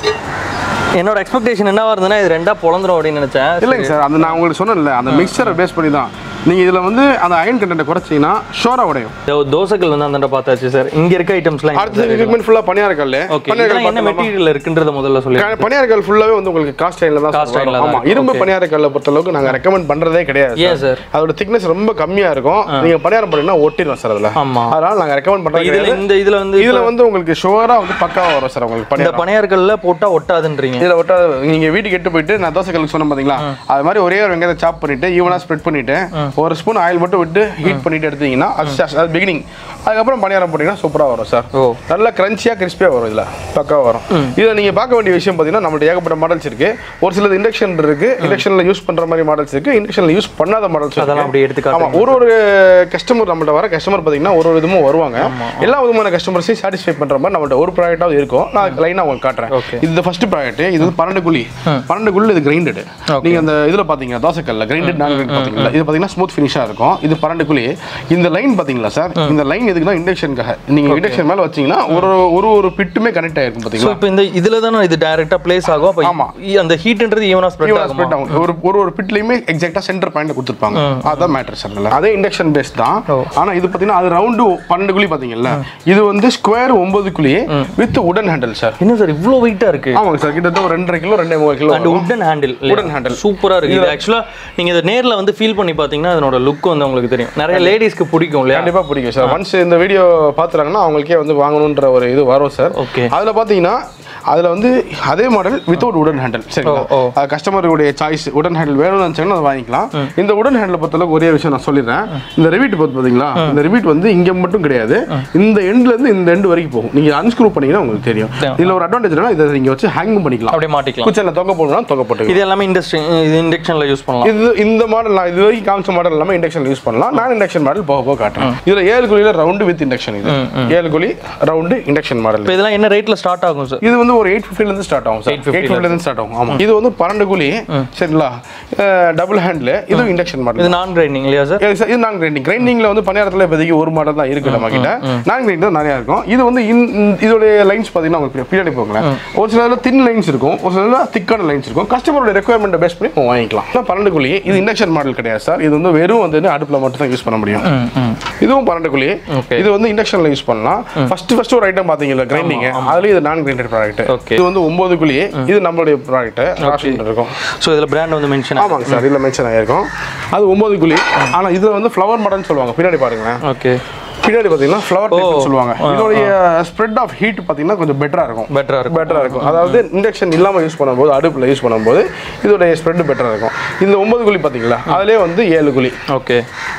என்னோட எக்ஸ்பெக்டேஷன் என்னவா இருந்ததுன்னா இது ரெண்டா பொழந்துரும் அப்படின்னு நினைச்சேன். இல்லைங்க சார், அது நான் உங்களுக்கு சொன்னேன்ல, அந்த மிக்சரை பேஸ் பண்ணி தான் நீங்கள் இதில் வந்து அந்த அயன் கண்டென்ட்டை குறைச்சிங்கன்னா ஷோராக உடையும். தோசைகள் வந்து அந்த பார்த்தாச்சு சார். இங்கே இருக்க ஐட்டம்ஸ்லாம் அடுத்த எக்யூப்மெண்ட் ஃபுல்லாக பனியாரக்கல். பனியாரக்கல் என்ன மெட்டீரியல் இருக்குன்றத முதல்ல சொல்லி. பனியாரக்கல் ஃபுல்லாகவே வந்து உங்களுக்கு காஸ்ட் அயனில் தான். காஸ்ட் அயனில். ஆமாம், இரும்பு பனியாரக்கல்லை பொறுத்தளவுக்கு நாங்கள் ரெக்கமெண்ட் பண்ணுறதே கிடையாது. ஏன் சார்? அதோட திக்னஸ் ரொம்ப கம்மியாக இருக்கும். நீங்கள் பனியாரம் பண்ணிங்கன்னா ஒட்டிடும் சார் அதில். ஆமாம், அதனால் நாங்கள் ரெக்கமெண்ட் பண்ணுறது. இதில் இந்த இதில் வந்து இதில் வந்து உங்களுக்கு ஷோராக வந்து பக்காவாக வரும் சார் உங்களுக்கு. இந்த பனியாரக்கல்ல போட்டால் ஒட்டாதுன்றீங்க. இதில் ஒட்டாது. நீங்கள் வீட்டுக்கு எட்டு போயிட்டு நான் தோசை கல்லுக்கு சொன்னேன் பார்த்தீங்களா, அது மாதிரி ஒரே ஒரு வெங்காயத்தை சாப் பண்ணிட்டு ஈவனாக ஸ்ப்ரெட் பண்ணிட்டு ஒரு ஸ்பூன் ஆயில் விட்டு ஹீட் பண்ணிட்டு எடுத்தீங்கன்னா அது பிகினிங். அதுக்கப்புறம் பணியாரம் போட்டீங்கன்னா சூப்பராக வரும் சார். நல்லா கிரன்ச்சியாக கிறிஸ்பியாக வரும். இதில் பக்காவாக வரும். இதில் நீங்கள் பார்க்க வேண்டிய விஷயம் பார்த்தீங்கன்னா நம்மள்ட்ட ஏகப்பட்ட மாடல்ஸ் இருக்கு. ஒரு சிலது இண்டக்ஷன் இருக்கு, இண்டக்ஷனில் யூஸ் பண்ணுற மாதிரி மாடல்ஸ் இருக்கு, இண்டக்ஷனில் யூஸ் பண்ணாத மாடல்ஸ் அதெல்லாம் அப்படி எடுத்துக்கலாம். ஆமாம், ஒரு ஒரு கஸ்டமர் நம்மள்ட்ட வர கஸ்டமர் பார்த்தீங்கன்னா ஒரு ஒரு விதமும் வருவாங்க. எல்லா விதமான கஸ்டமர்ஸையும் சாட்டிஸ்ஃபை பண்ணுற மாதிரி நம்மள்ட்ட ஒரு ப்ராடக்டாவது இருக்கும். நான் லைனாக உங்களுக்கு காட்டுறேன். இது ஃபர்ஸ்ட் ப்ராடக்ட். இது வந்து பன்னெண்டு குழி பன்னெண்டு குழி இது கிரைண்டட். நீங்கள் அந்த இதில் பார்த்தீங்கன்னா தோசைக்கல்ல கிரைண்டட் நான் பார்த்தீங்களா, இது பார்த்தீங்கன்னா ஸ்மூத் ஃபினிஷாக இருக்கும். இது பன்னெண்டு குழி. இந்த லைன் பாத்தீங்களா சார், இந்த லைன் எதுக்குன்னா இண்டக்ஷனுக்காக. நீங்க இண்டக்ஷன் மேல வச்சீங்கன்னா ஒரு ஒரு ஒரு பிட்டுமே கனெக்ட் ஆயிருக்கும் பாத்தீங்களா. இப்போ இந்த இதுல தான இது டைரக்ட்டா பிளேஸ் ஆகும். அப்ப ஆமா, அந்த ஹீட்ன்றது ஈவனா ஸ்ப்ரெட் ஆகும். ஒரு ஒரு ஒரு பிட்லயுமே எக்ஸாக்ட்டா சென்டர் பாயிண்ட்ல கொடுத்திருப்பாங்க. அதான் மேட்டர் சார். அதே இண்டக்ஷன் பேஸ் தான். ஆனா இது பாத்தீங்கன்னா அது ரவுண்ட் பன்னெண்டு குழி பாத்தீங்கல்ல, இது வந்து ஸ்கொயர் ஒன்பது குழி வித் உடன் ஹேண்டில் சார். என்ன சார் இவ்ளோ வெயிட்டா இருக்கு? ஆமாங்க சார், கிட்டத்தட்ட ஒரு ரெண்டரை கிலோ ரெண்டே மூணு கிலோ. அண்ட் உடன் ஹேண்டில் உடன் ஹேண்டில் சூப்பரா இருக்கு. இது ஆக்சுவலா நீங்க இத நேர்ல வந்து ஃபீல் பண்ணி பாத்தீங்கன்னா அதனோட லுக் வந்து உங்களுக்கு தெரியும். நிறைய லேடிஸ்க்கு பிடிக்கும் இல்லையா? கண்டிப்பா பிடிக்கும் சார். ஒன்ஸ் இந்த வீடியோ பாத்துறாங்கன்னா அவங்களுக்கே வந்து வாங்கணும்ன்ற ஒரு இது வரும் சார். ஓகே, அதுல பாத்தீங்கன்னா அதுல வந்து அதே மாடல் வித்தவுட் உடன் ஹேண்டில். சரிங்களா, கஸ்டமருடைய சாய்ஸ். உடன் ஹேண்டில் வேணும்னு நினைச்சாங்கன்னா அதை வாங்கிக்கலாம். இந்த உடன் ஹேண்டில் பொறுத்தளவுக்கு ஒரே விஷயம் நான் சொல்லிடுறேன். இந்த ரிவீட் பார்த்து பாத்தீங்களா, இந்த ரிவீட் வந்து இங்க மட்டும் கிடையாது, இந்த எண்ட்ல இருந்து இந்த எண்ட் வரைக்கும் போகும். நீங்க அன்ஸ்க்ரூ பண்ணீங்கன்னா உங்களுக்கு தெரியும். இதுல ஒரு அட்வான்டேஜ் என்னன்னா இதை நீங்க வச்சு ஹேங் பண்ணிக்கலாம், அப்படியே மாட்டிக்கலாம். கிச்சன்ல தொங்க போடணும்னா தொங்க போட்டு. இது எல்லாமே இண்டஸ்ட்ரி இது இண்டக்ஷன்ல யூஸ் பண்ணலாம். இது இந்த மாடல் நான் இது வரைக்கும் காமிச்ச மாடல் எல்லாமே இண்டக்ஷன்ல யூஸ் பண்ணலாம். நான் இண்டக்ஷன் மாடல் போக போக காட்டுறேன். இதுல ஏழு குழியில ரவுண்டு வித் இண்டக்ஷன். இது ஏழு குழி ரவுண்டு இண்டக்ஷன் மாடல். இப்போ இதெல்லாம் என்ன ரேட்ல ஸ்டார்ட் ஆகும் சார்? இது வந்து ஒரு எயிட் ஃபிஃப்டில இருந்து ஸ்டார்ட் ஆகும் சார். எயிட் ஃபிஃப்டில இருந்து ஸ்டார்ட் ஆகும். ஆமா, இது வந்து பன்னெண்டு குழி. சரிங்களா, டபுள் ஹேண்டில். இது இண்டக்ஷன் மாடல். இது நான் கிரைண்டிங் இல்லையா சார்? இது நான் கிரைண்டிங். கிரைண்டிங்ல வந்து பணியாரத்துல இப்போதைக்கு ஒரு மாடல் தான் இருக்கு நம்ம கிட்ட. நான் கிரைண்டிங் நிறைய இருக்கும். இது வந்து இதோட லைன்ஸ் பாத்தீங்கன்னா உங்களுக்கு பின்னாடி போகலாம். ஒரு சில தின் லைன்ஸ் இருக்கும், ஒரு சில திக்கான லைன்ஸ் இருக்கும். கஸ்டமரோட ரெக்குயர்மெண்ட் பேஸ் பண்ணி வாங்கிக்கலாம். பன்னெண்டு குழி. இது இண்டக்ஷன் மாடல் கிடையாது சார். இது வந்து வெறும் வந்து அடுப்புல மட்டும் தான் யூஸ் பண்ண முடியும். இதுவும் பன்னெண்டு குழி. இது வந்து இண்டக்ஷன்ல யூஸ் பண்ணலாம். ஃபர்ஸ்ட் ஃபர்ஸ்ட் ஒரு ஐட்டம் பாத்தீங்களா கிரைண்டிங், அதுல இது நான் கிரைண்டட் ப்ராடக்ட். இது வந்து ஒன்பது குழி. இது நம்மளுடைய ப்ராடக்ட் ராஷன் இருக்கும். சோ இதுல பிராண்ட் வந்து மென்ஷன். ஆமாங்க சார், இதுல மென்ஷன் ஆயிருக்கும். அது ஒன்பது குழி. ஆனா இதுல வந்து ஃப்ளவர் மாடல்னு சொல்லுவாங்க. பின்னாடி பாருங்க. ஓகே, பின்னாடி பாத்தீங்கன்னா ஃப்ளவர் டைப்னு சொல்லுவாங்க. இதோடைய ஸ்ப்ரெட் ஆஃப் ஹீட் பாத்தீங்கன்னா கொஞ்சம் பெட்டரா இருக்கும். பெட்டரா இருக்கும் பெட்டரா இருக்கும் அதாவது இண்டக்ஷன் இல்லாம யூஸ் பண்ணும்போது, அடுப்புல யூஸ் பண்ணும்போது இதோடைய ஸ்ப்ரெட் பெட்டரா இருக்கும். இந்த ஒன்பது குழி பாத்தீங்களா, அதுலயே வந்து ஏழு குழி. ஓகே,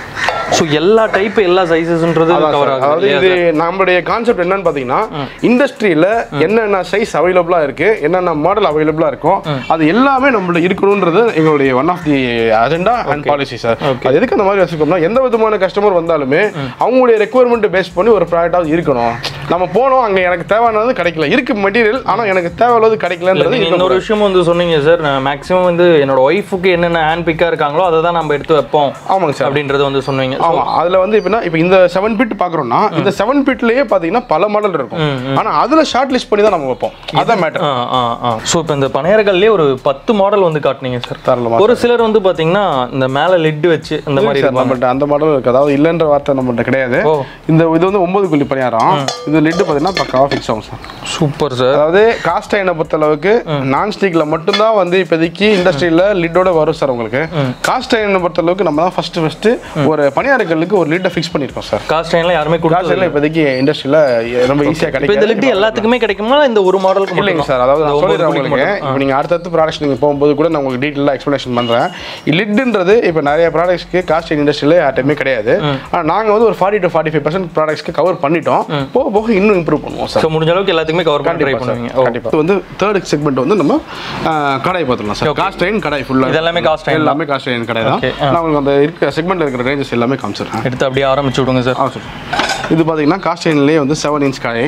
ஸோ எல்லா டைப் எல்லா சைஸஸ்ன்றது கவர் ஆகுது. அதாவது இது நம்மளுடைய கான்செப்ட் என்னன்னு பார்த்தீங்கன்னா இண்டஸ்ட்ரியில் என்னென்ன சைஸ் அவைலபிளாக இருக்கு, என்னென்ன மாடல் அவைலபிளாக இருக்கும், அது எல்லாமே நம்மள்ட்ட இருக்கணும்ன்றது எங்களுடைய one of the agenda and policy sir. அது எதுக்கு அந்த மாதிரி வச்சுக்கோம்னா எந்த விதமான கஸ்டமர் வந்தாலுமே அவங்களுடைய ரெக்குவயர்மெண்ட் பேஸ் பண்ணி ஒரு ப்ராடக்டாக இருக்கணும். நம்ம போனோம் அங்கே எனக்கு தேவையானது கிடைக்கல, இருக்கு மெட்டீரியல், ஆனால் எனக்கு தேவையானது கிடைக்கலன்றது. இன்னொரு விஷயம் வந்து சொன்னீங்க சார், மேக்ஸிமம் வந்து என்னோட ஒய்ஃபுக்கு என்னென்ன ஹேண்ட் பிக்காக இருக்காங்களோ அதை தான் நம்ம எடுத்து வைப்போம். ஆமாங்க சார், அப்படின்றது வந்து சொன்னீங்க. ஆமாம், அதில் வந்து எப்படின்னா இப்போ இந்த செவன் பிட் பார்க்குறோம்னா இந்த செவன் பிட்லேயே பார்த்தீங்கன்னா பல மாடல் இருக்கும், ஆனால் அதில் ஷார்ட் லிஸ்ட் பண்ணி தான் நம்ம வைப்போம். அதான் மேட்டர். ஸோ இப்போ இந்த பணியாரங்கள்லேயே ஒரு பத்து மாடல் வந்து காட்டுனீங்க சார். தரலாம். ஒரு சிலர் வந்து பார்த்தீங்கன்னா இந்த மேலே லிட் வச்சு இந்த மாதிரி நம்மள்ட்ட அந்த மாடல் இருக்கு. அதாவது இல்லைன்ற வார்த்தை நம்மள்ட்ட கிடையாது. இந்த இது வந்து ஒன்பது குழி பணியாரம், இது லிட் பார்த்தீங்கன்னா பக்காவாக ஃபிக்ஸ் ஆகும் சார். Super sir. அதாவது காஸ்ட் ஐனை பொறுத்த அளவுக்கு நான் ஸ்டிக்ல மட்டும்தான் வந்து இப்போதைக்கு இண்டஸ்ட்ரியில லிட்டோட வரும் சார். உங்களுக்கு காஸ்ட் ஐனை பொறுத்த அளவுக்கு நம்ம தான் ஃபர்ஸ்ட் ஃபர்ஸ்ட் ஒரு பணியாரங்களுக்கு ஒரு லிட்டை ஃபிக்ஸ் பண்ணிருக்கோம் சார். காஸ்ட் ஐன்ல யாருமே காஸ்ட் ஐன்ல இப்போதைக்கு இண்டஸ்ட்ரியில ரொம்ப ஈஸியா கிடைக்கும். இந்த லிட் எல்லாத்துக்குமே கிடைக்குமா இந்த ஒரு மாடலுக்கு இல்லைங்க சார். அதாவது நான் சொல்லிடுறேன் உங்களுக்கு, இப்போ நீங்க அடுத்தடுத்து ப்ராடக்ட்ஸ் நீங்க போகும்போது கூட நான் உங்களுக்கு டீட்டெயிலாக எக்ஸ்பிளேஷன் பண்றேன். லிட்ன்றது இப்போ நிறைய ப்ராடக்ட்ஸ்க்கு காஸ்ட் ஐன் இண்டஸ்ட்ரியில யார்ட்டுமே கிடையாது. ஆனால் நாங்க வந்து ஒரு forty two forty five percent ப்ராடக்ட்ஸ்க்கு கவர் பண்ணிட்டோம். போக போக இன்னும் இம்ப்ரூவ் பண்ணுவோம் சார். முடிஞ்ச அளவுக்கு எல்லாத்துக்குமே கவர் பண்ணி ட்ரை பண்ணுவீங்க. கண்டிப்பா. வந்து தேர்ட் செக்மெண்ட் வந்து நம்ம கடாய் பார்த்துடலாம் சார். காஸ்ட் ஐன் கடாய் ஃபுல்லா இது எல்லாமே காஸ்ட் ஐன், எல்லாமே காஸ்ட் ஐன் கடாய் தான். நான் உங்களுக்கு அந்த இருக்க செக்மெண்ட்ல இருக்கிற ரேஞ்சஸ் எல்லாமே காமிச்சிடுறேன். எடுத்து அப்படியே ஆரம்பிச்சு விடுங்க சார். ஆ சார். இது பார்த்தீங்கன்னா காஸ்ட் ஐன்லேயே வந்து செவன் இன்ச் கடாய்,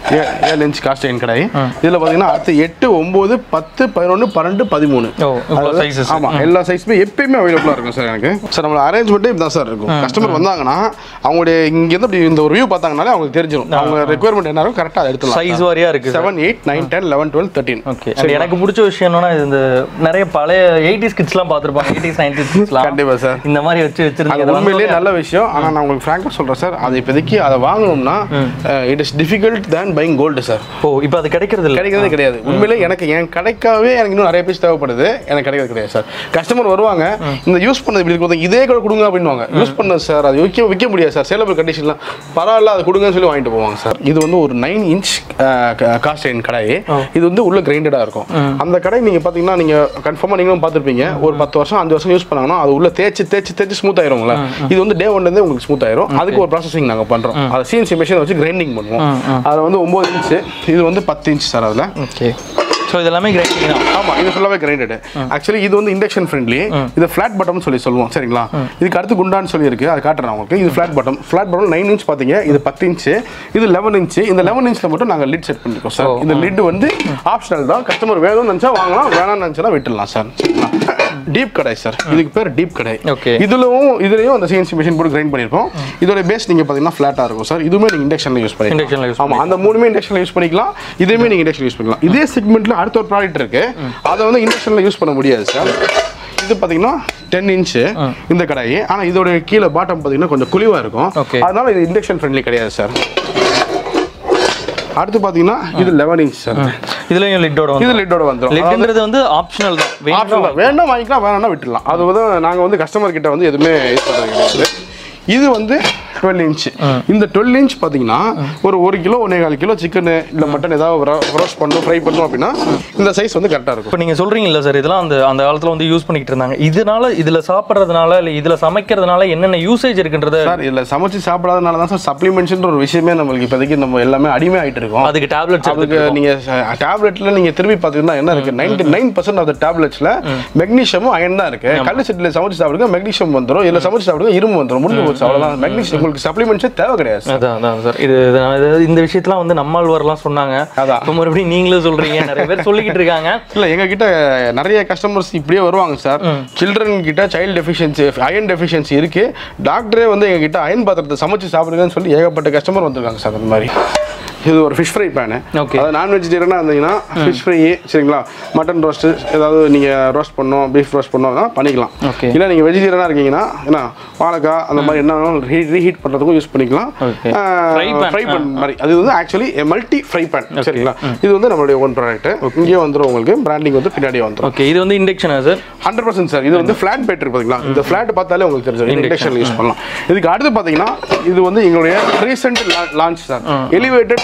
ஏழு இன்ச் காஸ்ட் ஐன் கடாய். இதில் பார்த்தீங்கன்னா அடுத்து எட்டு ஒம்பது பத்து பதினொன்று பன்னெண்டு பதிமூணு. ஆமாம், எல்லா சைஸுமே எப்பயுமே அவைலபிளாக இருக்கும் சார். எனக்கு சார் நம்மளோட அரேஞ்ச்மெண்ட்டே இப்படி தான் சார் இருக்கும். கஸ்டமர் வந்தாங்கன்னா அவங்களுடைய இங்கேருந்து அப்படி இந்த ஒரு வியூ பார்த்தாங்கனாலே அவங்களுக்கு தெரிஞ்சிடும் அவங்க ரெக்குவயர்மெண்ட் என்ன இருக்கும், கரெக்டாக எடுத்துலாம். சைஸ் வாரியா இருக்கு. Seven eight nine ten eleven twelve thirteen. Okay. எனக்கு பிடிச்ச விஷயம் என்னன்னா இந்த நிறைய பழைய எயிட்டிஸ் கிட்ஸ்லாம் பார்த்துருப்பாங்க, எயிட்டிஸ் நைன்டிஸ் கிட்ஸ்லாம். கண்டிப்பாக சார் இந்த மாதிரி வச்சு வச்சிருந்தீங்க. உண்மையிலேயே நல்ல விஷயம். ஆனால் நான் உங்களுக்கு ஃப்ராங்காக சொல்கிறேன் சார், அது இப்போதைக்கு அதை வாங்கணும்னா it is difficult than buying gold sir. ஓ, இப்போ அது கிடைக்கிறது இல்லை, கிடைக்கிறதே கிடையாது. உண்மையிலே எனக்கு என் கிடைக்காவே எனக்கு இன்னும் நிறைய பீஸ் தேவைப்படுது, எனக்கு கிடைக்கிறது கிடையாது சார். கஸ்டமர் வருவாங்க, இந்த யூஸ் பண்ணது இப்படி கொடுங்க, இதே கூட கொடுங்க அப்படின்வாங்க. யூஸ் பண்ணது சார், அது விற்க விற்க முடியாது சார், சேலபிள் கண்டிஷன்லாம் பரவாயில்ல, அது கொடுங்கன்னு சொல்லி வாங்கிட்டு போவாங்க சார். இது வந்து ஒரு nine inch cast iron kadai. இது வந்து உள்ள கிரைண்டடாக இருக்கும். அந்த கடை நீங்கள் பார்த்தீங்கன்னா நீங்கள் கன்ஃபார்மாக நீங்களும் பார்த்துருப்பீங்க, ஒரு பத்து வருஷம் அஞ்சு வருஷம் யூஸ் பண்ணாங்கன்னா அது உள்ள தேய்ச்சி தேய்ச்சி தேய்ச்சி ஸ்மூத் ஆயிரும்ல. இது வந்து டே ஒன்லேருந்தே உங்களுக்கு ஸ்மூத் ஆயிரும். அதுக்கு ஒரு ப்ராசஸிங் நாங்கள் பண்ணுறோம். அதை சிஎன்சி மிஷினை வச்சு கிரைண்டிங் பண்ணுவோம். அதில் வந்து ஒம்பது இன்ச்சு, இது வந்து பத்து இன்ச் சார். அதில் ஓகே. ஸோ இதெல்லாமே கிரைண்டிங் தான். ஆமாம், இது ஃபுல்லாகவே கிரைண்டடு. ஆக்சுவலி இது வந்து இண்டக்ஷன் ஃப்ரெண்ட்லி. இது ஃப்ளாட் பட்டம் சொல்லி சொல்லுவோம் சரிங்களா. இதுக்கு அடுத்து குண்டான்னு சொல்லி இருக்கு, அது காட்டுறேன் உங்களுக்கு. இது ஃப்ளாட் பட்டம். ஃப்ளாட் பட்டம் நைன் இன்ச் பார்த்தீங்க, இது பத்து இன்ச்சு, இது லெவன் இன்ச்சு. இந்த லெவன் இன்ச்சில் மட்டும் நாங்கள் லிட் செட் பண்ணிருக்கோம் சார். இந்த லிட் வந்து ஆப்ஷனல் தான். கஸ்டமர் வேணும்னு நினச்சா வாங்கலாம், வேணாம்னு நினச்சா விட்டுடலாம் சார். டீப் கடாய் சார், இதுக்கு பேர் டீப் கடாய். இதுலவும் இதுலயும் அந்த சிஎன்சி மிஷின் போட்டு கிரைண்ட் பண்ணிருப்போம். இதோட பேஸ் நீங்க பாத்தீங்கன்னா ஃபிளாட்டா இருக்கும் சார். இதுவுமே நீங்க இண்டக்ஷன்ல யூஸ் பண்ணிக்கலாம். ஆமா, அந்த மூணுமே இண்டக்ஷன்ல யூஸ் பண்ணிக்கலாம். இதுவுமே நீங்க இண்டக்ஷன்ல யூஸ் பண்ணிக்கலாம். இதே செக்மெண்ட்ல அடுத்த ஒரு ப்ராடக்ட் இருக்கு, அதை வந்து இண்டக்ஷன்ல யூஸ் பண்ண முடியாது சார். இது பாத்தீங்கன்னா டென் இன்ச்சு இந்த கடாய். ஆனா இதோட கீழே பாட்டம் பாத்தீங்கன்னா கொஞ்சம் குழிவா இருக்கும், அதனால இது இண்டக்ஷன் ஃப்ரெண்ட்லி கிடையாது சார். அடுத்து பாத்தீங்கன்னா இது லெவன் இன்ச் சார். இதுலயும் லிட்டோட வந்து இது லிட்டோட வந்துரும். லிட்ன்றது வந்து ஆப்ஷனல் தான். வேண்டாம் வாங்கிக்கலாம், வேணாம்னா விட்டுடலாம். அது வந்து நாங்க வந்து கஸ்டமர் கிட்ட வந்து எதுவுமே யூஸ் பண்றது கிடையாது. இது வந்து டுவெல் இன்ச். இந்த டுவெல் இன்ச் பார்த்தீங்கன்னா ஒரு ஒரு கிலோ ஒன்னே கால் கிலோ சிக்கன் இல்லை மட்டன் ஏதாவது ரோஸ்ட் பண்ணணும் ஃப்ரை பண்ணணும் அப்படின்னா இந்த சைஸ் வந்து கரெக்டாக இருக்கும். இப்போ நீங்கள் சொல்கிறீங்கல்ல சார், இதெல்லாம் அந்த அந்த காலத்தில் வந்து யூஸ் பண்ணிக்கிட்டு இருந்தாங்க. இதனால இதில் சாப்பிட்றதுனால இல்லை இதில் சமைக்கிறதுனால என்னென்ன யூசேஜ் இருக்குன்றது சார். இதில் சமைச்சு சாப்பிடாதனால தான் சார் சப்ளிமெண்ட்ஸ்ன்ற ஒரு விஷயமே நம்மளுக்கு இப்போதைக்கு நம்ம எல்லாமே அடிமை ஆகிட்டு இருக்கோம். அதுக்கு டேப்லெட்ஸ், அதுக்கு நீங்கள் டேப்லெட்டில் நீங்கள் திரும்பி பார்த்தீங்கன்னா என்ன இருக்குது, ninety nine percent of the மெக்னீஷியமும் அயன் தான் இருக்குது. கல் செட்டில் சமைச்சு சாப்பிடுங்க மெக்னீஷியம் வந்துடும், இல்லை சமைச்சு சாப்பிடுங்க இரும்பு வந்துடும், முடிஞ்சு போச்சு அவ்வளோதான். மெக்னீஷியம் உங்களுக்கு சப்ளிமெண்ட்ஸே தேவை கிடையாது. அதான் சார், இது இந்த விஷயத்தெல்லாம் வந்து நம்மாழ்வார்லாம் சொன்னாங்க. அதான் மறுபடியும் நீங்களும் சொல்றீங்க, நிறைய பேர் சொல்லிக்கிட்டு இருக்காங்க. இல்லை எங்க கிட்ட நிறைய கஸ்டமர்ஸ் இப்படியே வருவாங்க சார். சில்ட்ரன் கிட்ட சைல்டு டெஃபிஷியன்சி அயன் டெஃபிஷியன்சி இருக்கு, டாக்டரே வந்து எங்க கிட்ட அயன் பாத்திரத்தை சமைச்சு சாப்பிடுங்கன்னு சொல்லி ஏகப்பட்ட கஸ்டமர் வந்திருக்காங்க சார். அந்த மாதிரி இது ஒரு ஃபிஷ் ஃப்ரை பேனு. ஓகே, அதாவது நான் வெஜிடேரியனாக இருந்தீங்கன்னா ஃபிஷ் ஃப்ரை சரிங்களா, மட்டன் ரோஸ்ட்டு ஏதாவது நீங்கள் ரோஸ்ட் பண்ணோம் பீஃப் ரோஸ்ட் பண்ணோம்னா பண்ணிக்கலாம். ஓகே, இல்லை நீங்கள் வெஜிடேரியனாக இருக்கீங்கன்னா என்ன வாழைக்காய் அந்த மாதிரி என்ன வேணாலும் ரீ ரீஹீட் பண்ணுறதுக்கும் யூஸ் பண்ணிக்கலாம். ஃப்ரை பேன் மாதிரி அது வந்து ஆக்சுவலி மல்டி ஃப்ரை பேன் சரிங்களா. இது வந்து நம்மளுடைய ஓன் ப்ராடக்ட். இங்கே வந்துடும் உங்களுக்கு பிராண்டிங் வந்து பின்னாடியே வந்துடும். ஓகே, இது வந்து இண்டக்ஷனா சார்? Hundred percent sir. இது வந்து ஃபிளாட் பேட் இருக்கு பார்த்தீங்களா, இந்த ஃபிளாட் பார்த்தாலே உங்களுக்கு தெரிஞ்சு இண்டக்ஷன் யூஸ் பண்ணலாம். இதுக்கு அடுத்து பார்த்தீங்கன்னா இது வந்து எங்களுடைய recent launch sir, elevated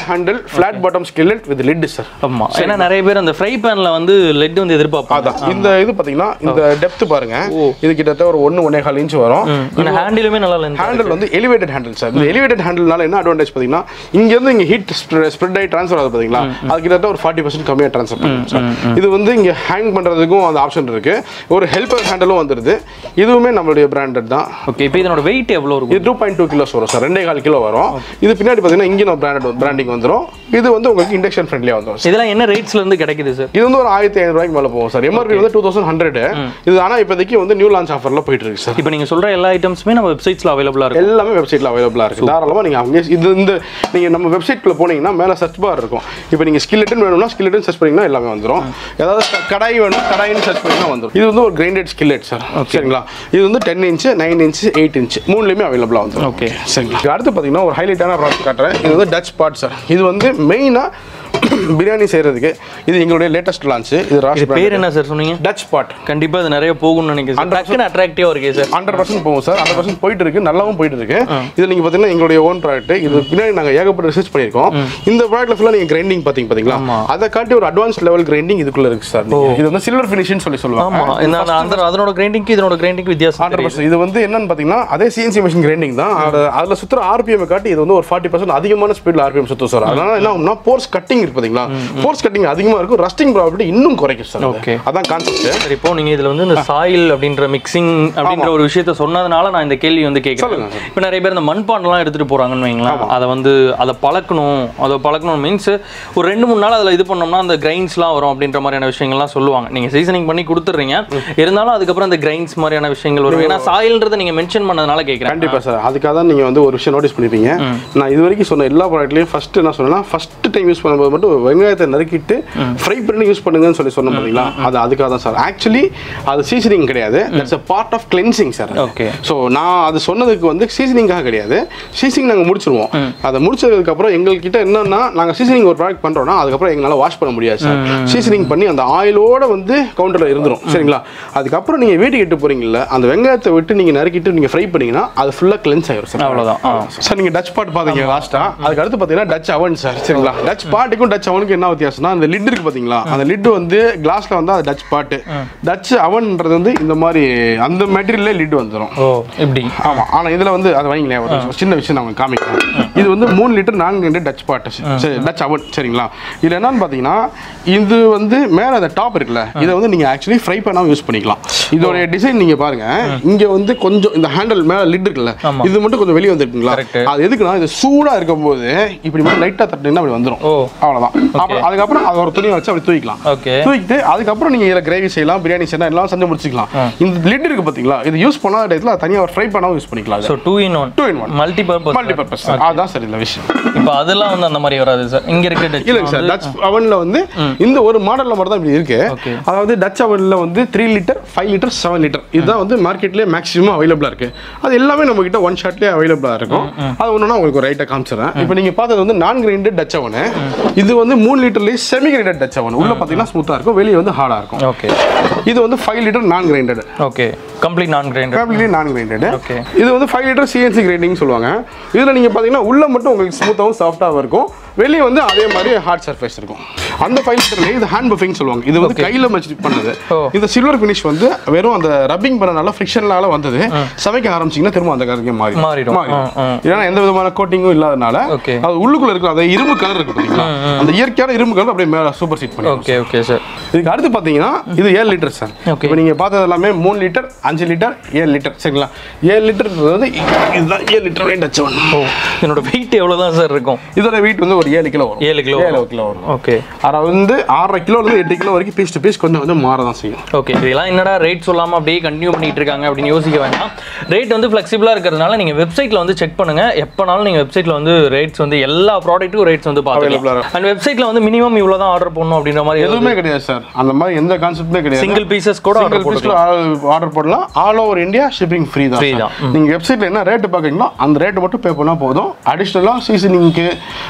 handle flat bottom skillet with lid sir. ஆமா, ஏன்னா நிறைய பேர் அந்த ஃப்ரை பேன்ல வந்து லெட் வந்து எதிர்பார்ப்பாங்க. அதான் இந்த இது பாத்தீங்கன்னா இந்த டெப்த் பாருங்க, இது கிட்டத்தட்ட ஒரு ஒன்னு ஒன்னே கால் இன்ச் வரும். இந்த ஹேண்டிலுமே நல்லா லென்த். ஹேண்டில் வந்து எலிவேட்டட் ஹேண்டில் சார். இந்த எலிவேட்டட் ஹேண்டில்னால என்ன அட்வான்டேஜ் பாத்தீங்கன்னா இங்க இருந்து இங்க ஹீட் ஸ்ப்ரெட் ஆகி ட்ரான்ஸ்ஃபர் ஆகுது பாத்தீங்களா, அது கிட்டத்தட்ட ஒரு ஃபார்ட்டி பர்சன்ட் கம்மியா ட்ரான்ஸ்ஃபர் பண்ணும் சார். இது வந்து இங்க ஹேங் பண்றதுக்கும் அந்த ஆப்ஷன் இருக்கு. ஒரு ஹெல்பர் ஹேண்டிலும் வந்துருது. இதுவுமே நம்மளுடைய பிராண்டட் தான். ஓகே, இப்போ இதனோட வெயிட் எவ்வளவு இருக்கும்? இது டூ பாயிண்ட் டூ கிலோஸ் வரும் சார். ரெண்டே கால் கிலோ வரும். இது பின்னாடி பாத்தீங்கன்னா இங்கே பிராண்டட் பிராண்டிங் வந்துடும். இது வந்து உங்களுக்கு இண்டக்ஷன் ஃப்ரெண்ட்லியா வந்துடும். இதெல்லாம் என்ன ரேட்ஸ்ல இருந்து கிடைக்குது சார்? இது வந்து ஒரு ஆயிரத்தி ஐநூறு ரூபாய்க்கு மேல போகும் சார். எம்ஆர்பி வந்து டூ தௌசண்ட் ஹண்ட்ரட். இது ஆனா இப்போதைக்கு வந்து நியூ லான்ச் ஆஃபர்ல போயிட்டு இருக்கு சார். இப்போ நீங்க சொல்ற எல்லா ஐட்டம்ஸுமே நம்ம வெப்சைட்ஸ்ல அவைலபிளா இருக்கு. எல்லாமே வெப்சைட்ல அவைலபிளா இருக்கு. தாராளமா நீங்க அங்கே இது இந்த நீங்க நம்ம வெப்சைட்குள்ள போனீங்கன்னா மேல சர்ச் பார் இருக்கும். இப்போ நீங்க ஸ்கில்லெட்னு வேணும்னா ஸ்கில்லெட்னு சர்ச் பண்ணீங்கன்னா எல்லாமே வந்துடும். ஏதாவது கடாய் வேணும் கடாயின்னு சர்ச் பண்ணீங்கன்னா வந்துடும். இது வந்து ஒரு கிரைண்டட் ஸ்கில்லெட் சார். சரிங்களா, இது வந்து ten inch nine inch eight inch மூணுலயுமே அவைலபிளா வந்துடும். ஓகே, சரிங்களா. அடுத்து பாத்தீங்கன்னா ஒரு ஹைலைட்டான ப்ராடக்ட் காட்டுறேன். இது வந்து டச் பாட் சார். இது வந்து மெயினா பிரியாணி செய்யறதுக்கு இது எங்களுடைய லேட்டஸ்ட் லான்ச். இது ராஷ் பேர் என்ன சார் சொன்னீங்க? Dutch pot. கண்டிப்பா இது நிறைய போகும்னு நினைக்கிறேன். டக்குன்னு அட்ராக்டிவா இருக்கு சார். ஹண்ட்ரட் பர்சன்ட் போகும் சார். ஹண்ட்ரட் பர்சன்ட் போயிட்டு இருக்கு, நல்லாவும் போயிட்டு இருக்கு. இது நீங்க பாத்தீங்கன்னா எங்களுடைய ஓன் ப்ராடக்ட். இது பின்னாடி நாங்க ஏகப்பட்ட ரிசர்ச் பண்ணிருக்கோம். இந்த ப்ராடக்ட்ல ஃபுல்லா நீங்க கிரைண்டிங் பாத்தீங்க பாத்தீங்களா, அதை காட்டி ஒரு அட்வான்ஸ் லெவல் கிரைண்டிங் இதுக்குள்ள இருக்கு சார். இது வந்து சில்வர் ஃபினிஷ்னு சொல்லி சொல்லுவாங்க. ஆமா, இந்த அந்த அதனோட கிரைண்டிங்க்கு இதனோட கிரைண்டிங்க்கு வித்தியாசம். ஹண்ட்ரட் பர்சன்ட் இது வந்து என்னன்னு பாத்தீங்கன்னா அதே சிஎன்சி மிஷின் கிரைண்டிங் தான். அதுல சுத்துற ஆர்பிஎம் காட்டி இது வந்து ஒரு ஃபார்ட்டி பர்சன்ட் அதிகமான ஸ்பீட்ல ஆர்பிஎம் சுத்தும் சார். அதனால என்ன ஆகும்னா போர்ஸ் கட்டிங் இருக்கு பாத்தீங்களா, போர்ஸ் கட்டிங் அதிகமா இருக்கும். ரஸ்டிங் ப்ராபபிலிட்டி இன்னும் குறைக்கும் சார். ஓகே, அதான் கான்செப்ட். சரி, இப்போ நீங்க இதுல வந்து இந்த சாயில் அப்படின்ற மிக்சிங் அப்படின்ற ஒரு விஷயத்தை சொன்னதுனால நான் இந்த கேள்வி வந்து கேட்கிறேன். இப்போ நிறைய பேர் இந்த மண்பாண்டெல்லாம் எடுத்துட்டு போறாங்கன்னு வைங்களேன், அதை வந்து அதை பழக்கணும் அதை பழக்கணும் மீன்ஸ் ஒரு ரெண்டு மூணு நாள் அதில் இது பண்ணோம்னா அந்த கிரைன்ஸ்லாம் வரும் அப்படின்ற மாதிரியான விஷயங்கள்லாம் சொல்லுவாங்க. நீங்க சீசனிங் பண்ணி கொடுத்துட்றீங்க, இருந்தாலும் அதுக்கப்புறம் அந்த கிரைன்ஸ் மாதிரியான விஷயங்கள் வரும். ஏன்னா சாயில்ன்றதை நீங்க மென்ஷன் பண்ணதுனால கேட்குறேன். கண்டிப்பா சார். அதுக்காக தான் நீங்க வந்து ஒரு விஷயம் நோட்டீஸ் பண்ணிருப்பீங்க. நான் இது வரைக்கும் சொன்ன எல்லா ப்ராடக்ட்லயும் ஃபர்ஸ்ட் என்ன சொன்னா ஃபர்ஸ்ட் டைம் யூஸ் பண்ணும்போது மட்டும் வெங்காயத்தை நறுக்கிட்டு ஃப்ரை பண்ணி யூஸ் பண்ணுங்கன்னு சொல்லி சொன்னோம் பாத்தீங்களா, அது அதுக்காக தான் சார். ஆக்சுவலி அது சீசனிங் கிடையாது, that's a part of cleansing sir. Okay, so நான் அது சொன்னதுக்கு வந்து சீசனிங்காக கிடையாது. சீசனிங் நாங்க முடிச்சிருவோம். அதை முடிச்சதுக்கு அப்புறம் எங்ககிட்ட என்னன்னா நாங்க சீசனிங் ஒரு ப்ராடக்ட் பண்றோம்னா அதுக்கப்புறம் எங்களால வாஷ் பண்ண முடியாது சார். சீசனிங் பண்ணி அந்த ஆயிலோட வந்து கவுண்டர்ல இருந்துரும். சரிங்களா, அதுக்கப்புறம் நீங்க வீட்டுக்கு எட்டு போறீங்கல்ல, அந்த வெங்காயத்தை விட்டு நீங்க நறுக்கிட்டு நீங்க ஃப்ரை பண்ணீங்கன்னா அது ஃபுல்லா கிளென்ஸ் ஆயிரும் சார். அவ்வளவுதான் சார். நீங்க டச் பாட் பாத்தீங்க லாஸ்டா, அதுக்கு அடுத்து பாத்தீங்கன்னா டச் அவன் சார். சரிங்களா, டச் பாட்டுக்கும் டச் அவனுக்கு என்ன வித்தியாசம்னா அந்த லிட் இருக்கு பாத்தீங்களா, அந்த லிட் வந்து கிளாஸ்ல வந்து அது டச் பாட். டச் அவன்ன்றது வந்து இந்த மாதிரி அந்த மெட்டீரியல்ல லிட் வந்துரும். ஓ, எப்படி? ஆமா, ஆனா இதுல வந்து அது வாங்கிங்களேன் ஒரு சின்ன விஷயம் நான் உங்களுக்கு காமிக்கிறேன். இது வந்து மூணு லிட்டர் நான்கு ரெண்டு டச் பாட் சரி, டச் அவன். சரிங்களா, இதுல என்னன்னு பாத்தீங்கன்னா இது வந்து மேல அந்த டாப் இருக்குல்ல, இதை வந்து நீங்க ஆக்சுவலி ஃப்ரை பண்ணாம யூஸ் பண்ணிக்கலாம். இதோட டிசைன் நீங்க பாருங்க, இங்க வந்து கொஞ்சம் இந்த ஹேண்டில் மேல லிட் இருக்குல்ல, இது மட்டும் கொஞ்சம் வெளியே வந்துருக்குங்களா, அது எதுக்குன்னா இது சூடா இருக்கும்போது இப்படி மட்டும் லைட்டா தட்டினா அப்படி வந்துரும். அவ்வளவுதான். அப்புறம் அதுக்கப்புறம் அது ஒரு துணியை வச்சு அப்படி தூக்கிக்கலாம். தூக்கிட்டு அதுக்கப்புறம் நீங்க இதுல கிரேவி செய்யலாம், பிரியாணி செய்யலாம், எல்லாம் செஞ்சு முடிச்சுக்கலாம். இந்த லிட் இருக்கு பாத்தீங்களா, இது யூஸ் பண்ணாத டயத்துல தனியா ஒரு ஃப்ரை பண்ணாம யூஸ் பண்ணிக்கலாம். So two in one two in one multi purpose multi purpose. அதான் சரி இந்த விஷயம். இப்போ அதெல்லாம் வந்து அந்த மாதிரி வராது சார். இங்க இருக்க டச் இல்ல சார், டச் அவன்ல வந்து இந்த ஒரு மாடல்ல மட்டும் தான் இப்படி இருக்கு. அதாவது டச் அவன்ல வந்து three litre five litre seven litre இதுதான் வந்து மார்க்கெட்லயே மேக்ஸிமம் அவைலபிளா இருக்கு. அது எல்லாமே நம்ம கிட்ட ஒன் ஷாட்லயே அவைலபிளா இருக்கும். அது ஒண்ணுனா உங்களுக்கு ரைட்டா காமிச்சிடுறேன். இப்போ நீங்க பார்த்தது வந்து நான் கிரைண்டட் டச் அவன். இது வந்து மூணு லிட்டர்லயே செமி கிரைண்டட் டச் அவன். உள்ள பாத்தீங்கன்னா ஸ்மூத்தா இருக்கும், வெளியே வந்து ஹார்டா இருக்கும். ஓகே, இது வந்து five litre non grinded. Okay, complete non grinded. Complete non grinded. Okay, இது வந்து ஃபைவ் லிட்டர் சிஎன்சி கிரைண்டிங் சொல்லுவாங்க. இதுல நீங்க பாத்தீங்கன்னா உள்ள மட்டும் உங்களுக்கு ஸ்மூத்தாவும் சாஃப்ட்டாவும் இருக்கும், வெளியே வந்து அதே மாதிரி ஹார்ட் சர்ஃபேஸ் இருக்கும். அந்த ஃபைவ் லிட்டர்ல இது ஹேண்ட் பஃபிங் சொல்லுவாங்க. இது வந்து கையில வச்சு பண்ணது. இந்த சில்வர் ஃபினிஷ் வந்து வெறும் அந்த ரப்பிங் பண்ணனால ஃபிரிக்ஷனால வந்தது. சமைக்க ஆரம்பிச்சீங்கன்னா திரும்ப அந்த கலருக்கு மாறி மாறிடும். ஏன்னா எந்த விதமான கோட்டிங்கும் இல்லாதனால அது உள்ளுக்குள்ள இருக்கிற அந்த இரும்பு கலர் இருக்கு பாத்தீங்களா, அந்த இயற்கையான இரும்பு கலர் அப்படியே மேல சூப்பர் சீட் பண்ணி. Okay, okay sir. இதுக்கு அடுத்து பாத்தீங்கன்னா இது ஏழு லிட்டர் சார். இப்போ நீங்க பார்த்தது எல்லாமே மூணு லிட்டர் அஞ்சு லிட்டர் ஏழு லிட்டர். சரிங்களா, ஏழு லிட்டர் வந்து இதுதான் ஏழு லிட்டர் டச் அவன். என்னோட வெயிட் எவ்வளவுதான் சார் இருக்கும்? இதோட வெயிட் வந்து ஒரு ஏழு கிலோ வரும். ஏழு கிலோ ஏழு கிலோ வரும். ஓகே, அரை வந்து ஆறரை கிலோல இருந்து எட்டு கிலோ வரைக்கும் பீஸ் டு பீஸ் கொஞ்சம் கொஞ்சம் மாறதான் செய்யும். ஓகே, இதெல்லாம் என்னடா ரேட் சொல்லாம அப்படியே கண்டினியூ பண்ணிட்டு இருக்காங்க அப்படின்னு யோசிக்க வேண்டாம். ரேட் வந்து ஃபிளெக்சிபிளா இருக்கிறதுனால நீங்க வெப்சைட்ல வந்து செக் பண்ணுங்க. எப்பனாலும் நீங்க வெப்சைட்ல வந்து ரேட்ஸ் வந்து எல்லா ப்ராடக்ட்டுக்கும் ரேட்ஸ் வந்து பாத்துக்கலாம். அண்ட் வெப்சைட்ல வந்து மினிமம் இவ்வளவு தான் ஆர்டர் பண்ணணும் அப்படின்ற மாதிரி எதுவுமே கிடையாது சார். அந்த மாதிரி எந்த கான்செப்ட்மே கிடையாது. சிங்கிள் பீசஸ் கூட ஆர்டர் போடலாம். ஆர்டர் போடலாம். All over India shipping free தான். நீங்க வெப்சைட்ல என்ன ரேட் பாக்குறீங்களோ அந்த ரேட் மட்டும் பே பண்ணா போதும். அடிஷனலா சீசனிங்க்கு அதாவது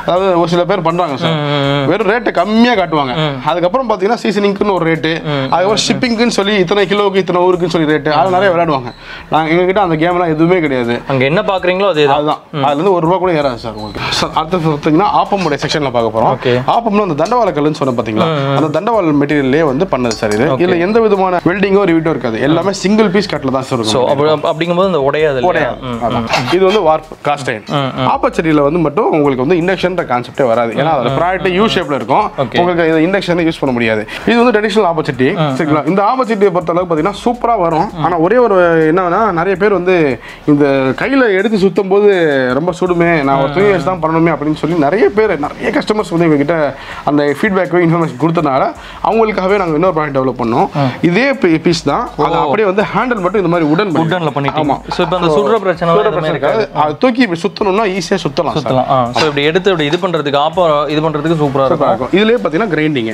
ஒரு சில பேர் பண்றாங்க சார். வெறும் ரேட்டை கம்மியா காட்டுவாங்க. அதுக்கப்புறம் பாத்தீங்கன்னா சீசனிங்க்குன்னு ஒரு ரேட்டு, அதுக்கப்புறம் ஷிப்பிங்க்குன்னு சொல்லி இத்தனை கிலோவுக்கு இத்தனை ஊருக்குன்னு சொல்லி ரேட்டு, அது நிறைய விளையாடுவாங்க. நாங்கள் எங்ககிட்ட அந்த கேம்லாம் எதுவுமே கிடையாது. அங்க என்ன பாக்குறீங்களோ அதே அதுதான். அதுல இருந்து ஒரு ரூபா கூட ஏறாது சார் உங்களுக்கு. அடுத்து பார்த்தீங்கன்னா ஆப்பமுடைய செக்ஷன்ல பார்க்க போறோம். ஆப்பம்னா அந்த தண்டவாள கல்லுன்னு சொன்ன பாத்தீங்களா, அந்த தண்டவாள மெட்டீரியல்லே வந்து பண்ணது சார் இது. இதுல எந்த விதமான வெல்டிங்கோ ரிவீட்டோ இருக்காது, எல்லாமே சிங்கிள் பீஸ் கட்ல தான் சார் இருக்கும். அப்படிங்கும்போது அந்த உடையாது. இது வந்து வார்ப் காஸ்ட் அயர்ன். ஆப்பச்சட்டியில வந்து மட்டும் உங்களுக்கு வந்து இண்டக்ஷன் கான்செப்டே வராது. ஏன்னா அதோட ப்ராடக்ட் யூ ஷேப்ல இருக்கும். உங்களுக்கு இது இண்டக்ஷன் யூஸ் பண்ண முடியாது. இது வந்து ட்ரெடிஷனல் ஆப்பச்சட்டி. சரிங்களா? இந்த ஆப்பச்சட்டியை பொறுத்த அளவுக்கு பாத்தீங்கன்னா சூப்பரா வரும். ஆனா ஒரே ஒரு என்னன்னா, நிறைய பேர் வந்து இந்த கையில எடுத்து சுத்தும் போது ரொம்ப சுடுமே, நான் ஒரு துணி வச்சு தான் பண்ணணுமே அப்படின்னு சொல்லி நிறைய பேர் நிறைய கஸ்டமர்ஸ் வந்து எங்ககிட்ட அந்த ஃபீட்பேக் இன்ஃபர்மேஷன் கொடுத்தனால அவங்களுக்காகவே நாங்கள் இன்னொரு ப்ராடக்ட் டெவலப் பண்ணோம். இதே பீஸ் தான். அது அப்படியே வந்து ஹேண்டில் மட்டும் இந்த மாதிரி உடன் உடன்ல பண்ணிட்டோம். ஆமா. சோ இப்போ அந்த சுடுற பிரச்சனை இருக்காது. அது தூக்கி இப்படி சுத்தணும்னா ஈஸியா சுத்தலாம். சுத்தலாம். சோ இப்படி எடுத்து இப்படி இது பண்றதுக்கு ஆப்ப இது பண்றதுக்கு சூப்பரா இருக்கும். இதுலயே பாத்தீங்கன்னா கிரைண்டிங்.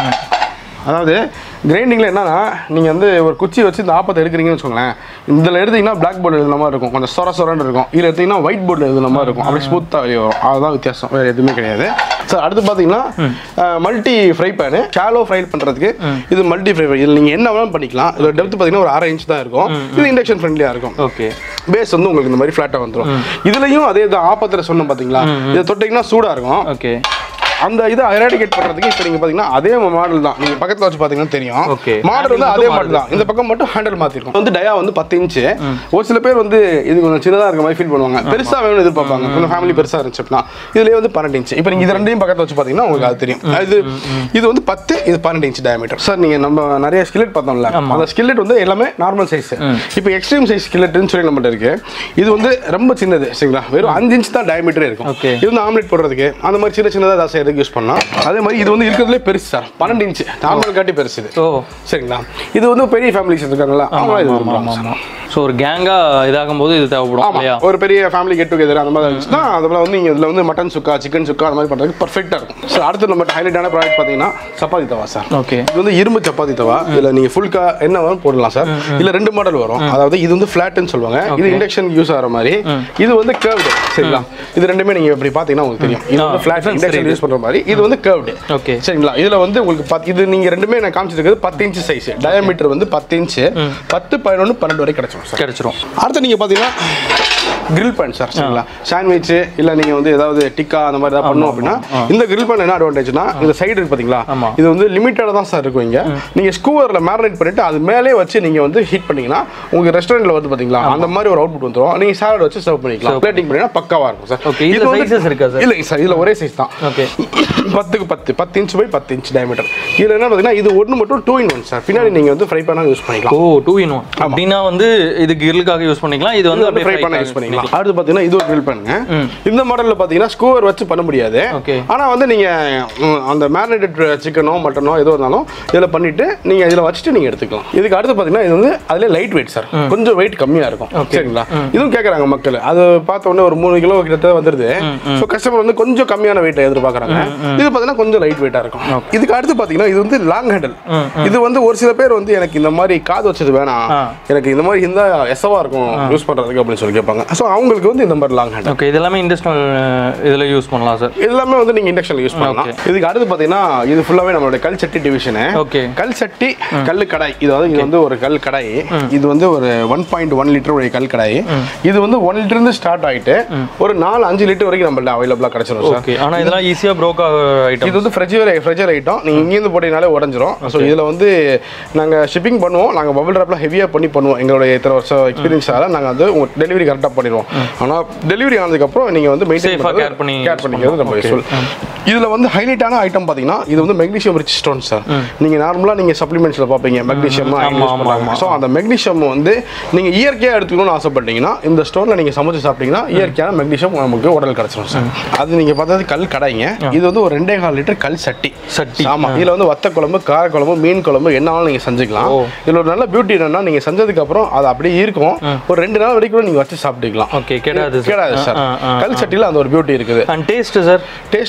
அதாவது கிரைண்டிங்கில் என்னன்னா, நீங்கள் வந்து ஒரு குச்சி வச்சு இந்த ஆப்பத்தை எடுக்கிறீங்கன்னு வச்சுக்கோங்களேன். இதில் எடுத்தீங்கன்னா பிளாக் போர்டு எழுதுன மாதிரி இருக்கும், கொஞ்சம் சொர சொரன்னு இருக்கும். இதில் எடுத்தீங்கன்னா ஒயிட் போர்டு எழுதுன மாதிரி இருக்கும், அப்படி ஸ்மூத்தாக வெளியே வரும். அதுதான் வித்தியாசம், வேறு எதுவுமே கிடையாது சார். அடுத்து பார்த்தீங்கன்னா multi fry pan, shallow fry பண்ணுறதுக்கு இது மல்டி ஃப்ரை பேன். இதில் நீங்கள் என்ன வேணாலும் பண்ணிக்கலாம். இதோட டெப்த் பார்த்தீங்கன்னா ஒரு அரை இன்ச் தான் இருக்கும். இது இண்டக்ஷன் ஃப்ரெண்ட்லியாக இருக்கும். ஓகே. பேஸ் வந்து உங்களுக்கு இந்த மாதிரி ஃப்ளாட்டாக வந்துடும். இதுலையும் அதே தான் ஆப்பத்தில் சொன்னோம் பார்த்தீங்களா, இதை தொட்டிங்கன்னா சூடாக இருக்கும். ஓகே. அந்த இதை எராடிகேட் பண்றதுக்கு இப்போ நீங்க பாத்தீங்கன்னா அதே மாடல் தான். நீங்க பக்கத்துல வச்சு பாத்தீங்கன்னா தெரியும். மாடல் வந்து அதே மாடல் தான். இந்த பக்கம் மட்டும் ஹேண்டில் மாத்திருக்கும். வந்து டயா வந்து பத்து இன்ச்சு. ஒரு சில பேர் வந்து இது கொஞ்சம் சின்னதா இருக்க மாதிரி ஃபீல் பண்ணுவாங்க, பெருசா வேணும்னு எதிர்பார்ப்பாங்க. கொஞ்சம் ஃபேமிலி பெருசா இருந்துச்சுன்னா இதுலயே வந்து பன்னெண்டு இன்ச்சு. இப்போ நீங்க இது ரெண்டையும் பக்கத்துல வச்சு பாத்தீங்கன்னா உங்களுக்கு அது தெரியும். இது இது வந்து பத்து, இது பன்னெண்டு இன்ச்சு டயாமீட்டர் சார். நீங்க நம்ம நிறைய ஸ்கில்லெட் பார்த்தோம்ல, அந்த ஸ்கில்லெட் வந்து எல்லாமே நார்மல் சைஸ். இப்போ எக்ஸ்ட்ரீம் சைஸ் ஸ்கில்லெட்னு சொல்லி நம்மகிட்ட இருக்கு. இது வந்து ரொம்ப சின்னது. சரிங்களா? வெறும் அஞ்சு இன்ச் தான் டயாமீட்டர் இருக்கும். இது வந்து ஆம்லெட் போடுறதுக்கு அந்த மாதிரி சின்ன சின்னதாக ஏதாவது செய்யறதுக்கு யூஸ் பண்ணலாம். அதே மாதிரி இது வந்து இருக்கிறதுலே பெருசு சார், பன்னெண்டு இன்ச்சு நார்மல் காட்டி பெருசு இது. சரிங்களா? இது வந்து பெரிய ஃபேமிலிஸ் இருக்காங்களா, அவங்க இது விரும்புறாங்க. ஸோ ஒரு கேங்கா இதாகும் போது இது தேவைப்படும் இல்லையா? ஒரு பெரிய ஃபேமிலி கெட் டுகெதர் அந்த மாதிரி இருந்துச்சுன்னா அதெல்லாம் வந்து நீங்கள் இதில் வந்து மட்டன் சுக்கா, சிக்கன் சுக்கா அந்த மாதிரி பண்ணுறதுக்கு பர்ஃபெக்டாக இருக்கும். ஸோ அடுத்து நம்ம ஹைலைட்டான ப்ராடக்ட் பார்த்தீங்கன்னா சப்பாத்தி தவா சார். ஓகே. இது வந்து இரும்பு சப்பாத்தி தவா. இதில் நீங்கள் ஃபுல்கா என்ன வேணும் போடலாம் சார். இதில் ரெண்டு மாடல் வரும். அதாவது இது வந்து ஃபிளாட்னு சொல்லுவாங்க, இது இண்டக்ஷன் யூஸ் ஆகிற மாதிரி. இது வந்து கர்வ்டு. சரிங்களா? இது ரெண்டுமே நீங்கள் இப்படி பார்த்தீங்கன்னா உங்களுக்கு தெரியும். இது வந்து ஃபிளாட் இண்டக்ஷன் யூஸ் பண்ணுற மாதிரி, இது வந்து கர்வ்டு. ஓகே. சரிங்களா? இதில் வந்து உங்களுக்கு பத்து, இது நீங்கள் ரெண்டுமே நான் காமிச்சிருக்கிறது பத்து இன்ச்சு சைஸ். டயாமீட்டர் வந்து பத்து இன்ச்சு, பத்து பதினொன்று பன்னெண்டு வரை கிடைச்சிடும் சார். கிடைச்சிரும். அடுத்து நீங்கள் பார்த்தீங்கன்னா கிரில் பேன் சார். சரிங்களா? சாண்ட்விச் இல்லை நீங்கள் வந்து ஏதாவது டிக்கா அந்த மாதிரி ஏதாவது பண்ணோம் அப்படின்னா இந்த கிரில் பேன் என்ன அட்வான்டேஜ்னா, இந்த சைடு இருக்கு பார்த்தீங்களா, இது வந்து லிமிட்டடாக தான் சார் இருக்கும். இங்கே நீங்கள் ஸ்கூவரில் மேரினேட் பண்ணிட்டு அது மேலே வச்சு நீங்கள் வந்து ஹீட் பண்ணிங்கன்னா உங்களுக்கு ரெஸ்டாரண்ட்டில் வந்து பார்த்தீங்களா அந்த மாதிரி ஒரு அவுட்புட் வந்துடும். நீங்கள் சாலட் வச்சு சர்வ் பண்ணிக்கலாம். பிளேட்டிங் பண்ணினா பக்காவாக இருக்கும் சார். ஓகே. இது சைஸஸ் இருக்கா சார்? இல்லை சார், இதில் ஒரே சைஸ் தான். ஓகே. பத்துக்கு பத்து, பத்து இன்ச் பை பத்து இன்ச் டயாமீட்டர். இதில் என்ன பார்த்தீங்கன்னா இது ஒன்று மட்டும் டூ இன் ஒன் சார். பின்னாடி நீங்கள் வந்து ஃப்ரை பண்ணால் யூஸ் பண்ணிக்கலாம். ஓ, டூ இன் ஒன் அப்படின்னா வந்து இது கிரிலுக்காக யூஸ் பண்ணிக்கலாம், இது வந்து ஃப்ரை பண்ண யூஸ் பண்ணிக்கலாம். அடுத்து பார்த்தீங்கன்னா இது ஒரு கிரில் பண்ணுங்க. இந்த மாடலில் பார்த்தீங்கன்னா ஸ்கூவர் வச்சு பண்ண முடியாது. ஆனால் வந்து நீங்கள் அந்த மேரினேட்டட் சிக்கனோ மட்டனோ எதோ இருந்தாலும் இதில் பண்ணிட்டு நீங்கள் இதில் வச்சுட்டு நீங்கள் எடுத்துக்கலாம். இதுக்கு அடுத்து பார்த்தீங்கன்னா இது வந்து அதிலே லைட் வெயிட் சார், கொஞ்சம் வெயிட் கம்மியாக இருக்கும். சரிங்களா? இதுவும் கேட்குறாங்க மக்கள். அது பார்த்த உடனே ஒரு மூணு கிலோ கிட்ட வந்துருது. ஸோ கஸ்டமர் வந்து கொஞ்சம் கம்மியான வெயிட்டை எதிர்பார்க்குறாங்க. இது பார்த்தீங்கன்னா கொஞ்சம் லைட் வெயிட்டாக இருக்கும். இதுக்கு அடுத்து பார்த்தீங்கன்னா இது வந்து லாங் ஹேண்டில். இது வந்து ஒரு சில பேர் வந்து எனக்கு இந்த மாதிரி காது வச்சது வேணாம், எனக்கு இந்த மாதிரி இருந்தால் எசவா இருக்கும் யூஸ் பண்ணுறதுக்கு அப்படின்னு சொல்லி கேட்பாங்க. ஸோ அவங்களுக்கு வந்து இந்த மாதிரி லாங் ஹேண்டில். ஓகே. இது எல்லாமே இண்டக்ஷனல் இதில் யூஸ் பண்ணலாம் சார். எல்லாமே வந்து நீங்கள் இண்டக்ஷனில் யூஸ் பண்ணலாம். இதுக்கு அடுத்து பார்த்தீங்கன்னா இது ஃபுல்லாகவே நம்மளோட கல் சட்டி டிவிஷனு. ஓகே. கல் சட்டி கல் கடாய். இது வந்து இது வந்து ஒரு கல் கடாய். இது வந்து ஒரு ஒன் பாயிண்ட் ஒன் லிட்டர் உடைய கல் கடாய். இது வந்து ஒன் லிட்டர் இருந்து ஸ்டார்ட் ஆகிட்டு ஒரு நாலு அஞ்சு லிட்டர் வரைக்கும் நம்மள்ட்ட அவைலபிளாக கிடைச்சிடும் சார். ஆனால் இதெல்லாம் ஈஸியாக ப்ரோக் ஐட்டம். இது வந்து ஃப்ரெஜர் ஃப்ரெஜர் ஐட்டம். நீங்கள் இங்கேருந்து போட்டீங்கனாலே உடஞ்சிரும். ஸோ இதில் வந்து நாங்கள் ஷிப்பிங் பண்ணுவோம். நாங்கள் பபிள் ராப்லாம் ஹெவியாக பண்ணி பண்ணுவோம். எங்களுடைய இத்தனை வருஷம் எக்ஸ்பீரியன்ஸால் நாங்கள் வந்து உங்கள் டெலிவரி கரெக்டாக பண்ணிடுவோம். ஆனால் டெலிவரி ஆனதுக்கப்புறம் நீங்கள் வந்து மெயின்டைன் கேர் பண்ணி கேர் பண்ணிக்கிறது ரொம்ப யூஸ்ஃபுல். இதில் வந்து ஹைலைட்டான ஐட்டம் பார்த்தீங்கன்னா இது வந்து மெக்னீஷியம் ரிச் ஸ்டோன் சார். நீங்கள் நார்மலாக நீங்கள் சப்ளிமெண்ட்ஸில் பார்ப்பீங்க மெக்னீஷியம் யூஸ் பண்ணுவாங்க. ஸோ அந்த மெக்னீஷியம் வந்து நீங்கள் இயற்கையாக எடுத்துக்கணும்னு ஆசைப்பட்டீங்கன்னா இந்த ஸ்டோனில் நீங்கள் சமைச்சு சாப்பிட்டீங்கன்னா இயற்கையான மெக்னீஷியம் நமக்கு உடல் கிடச்சிடும் சார். அது நீங்கள் பார்த்தது கல் கடாய்ங்க. இது வந்து ஒரு ரெண்டே கால் லிட்டர் கல் சட்டி சட்டி. ஆமாம். இதில் வந்து வத்த குழம்பு, கார குழம்பு, மீன் குழம்பு என்னாலும் நீங்கள் செஞ்சுக்கலாம். இதில் ஒரு நல்ல பியூட்டி என்னன்னா நீங்கள் செஞ்சதுக்கு அப்புறம் அது அப்படியே இருக்கும். ஒரு ரெண்டு நாள் வரைக்கும் நீங்கள் வச்சு சாப்பிட்டுக்கலாம். ஓகே. கேடாது கேடாது சார். கல் சட்டியில் அந்த ஒரு பியூட்டி இருக்குது. அண்ட் டேஸ்ட் சார், டேஸ்ட் வந்து வேற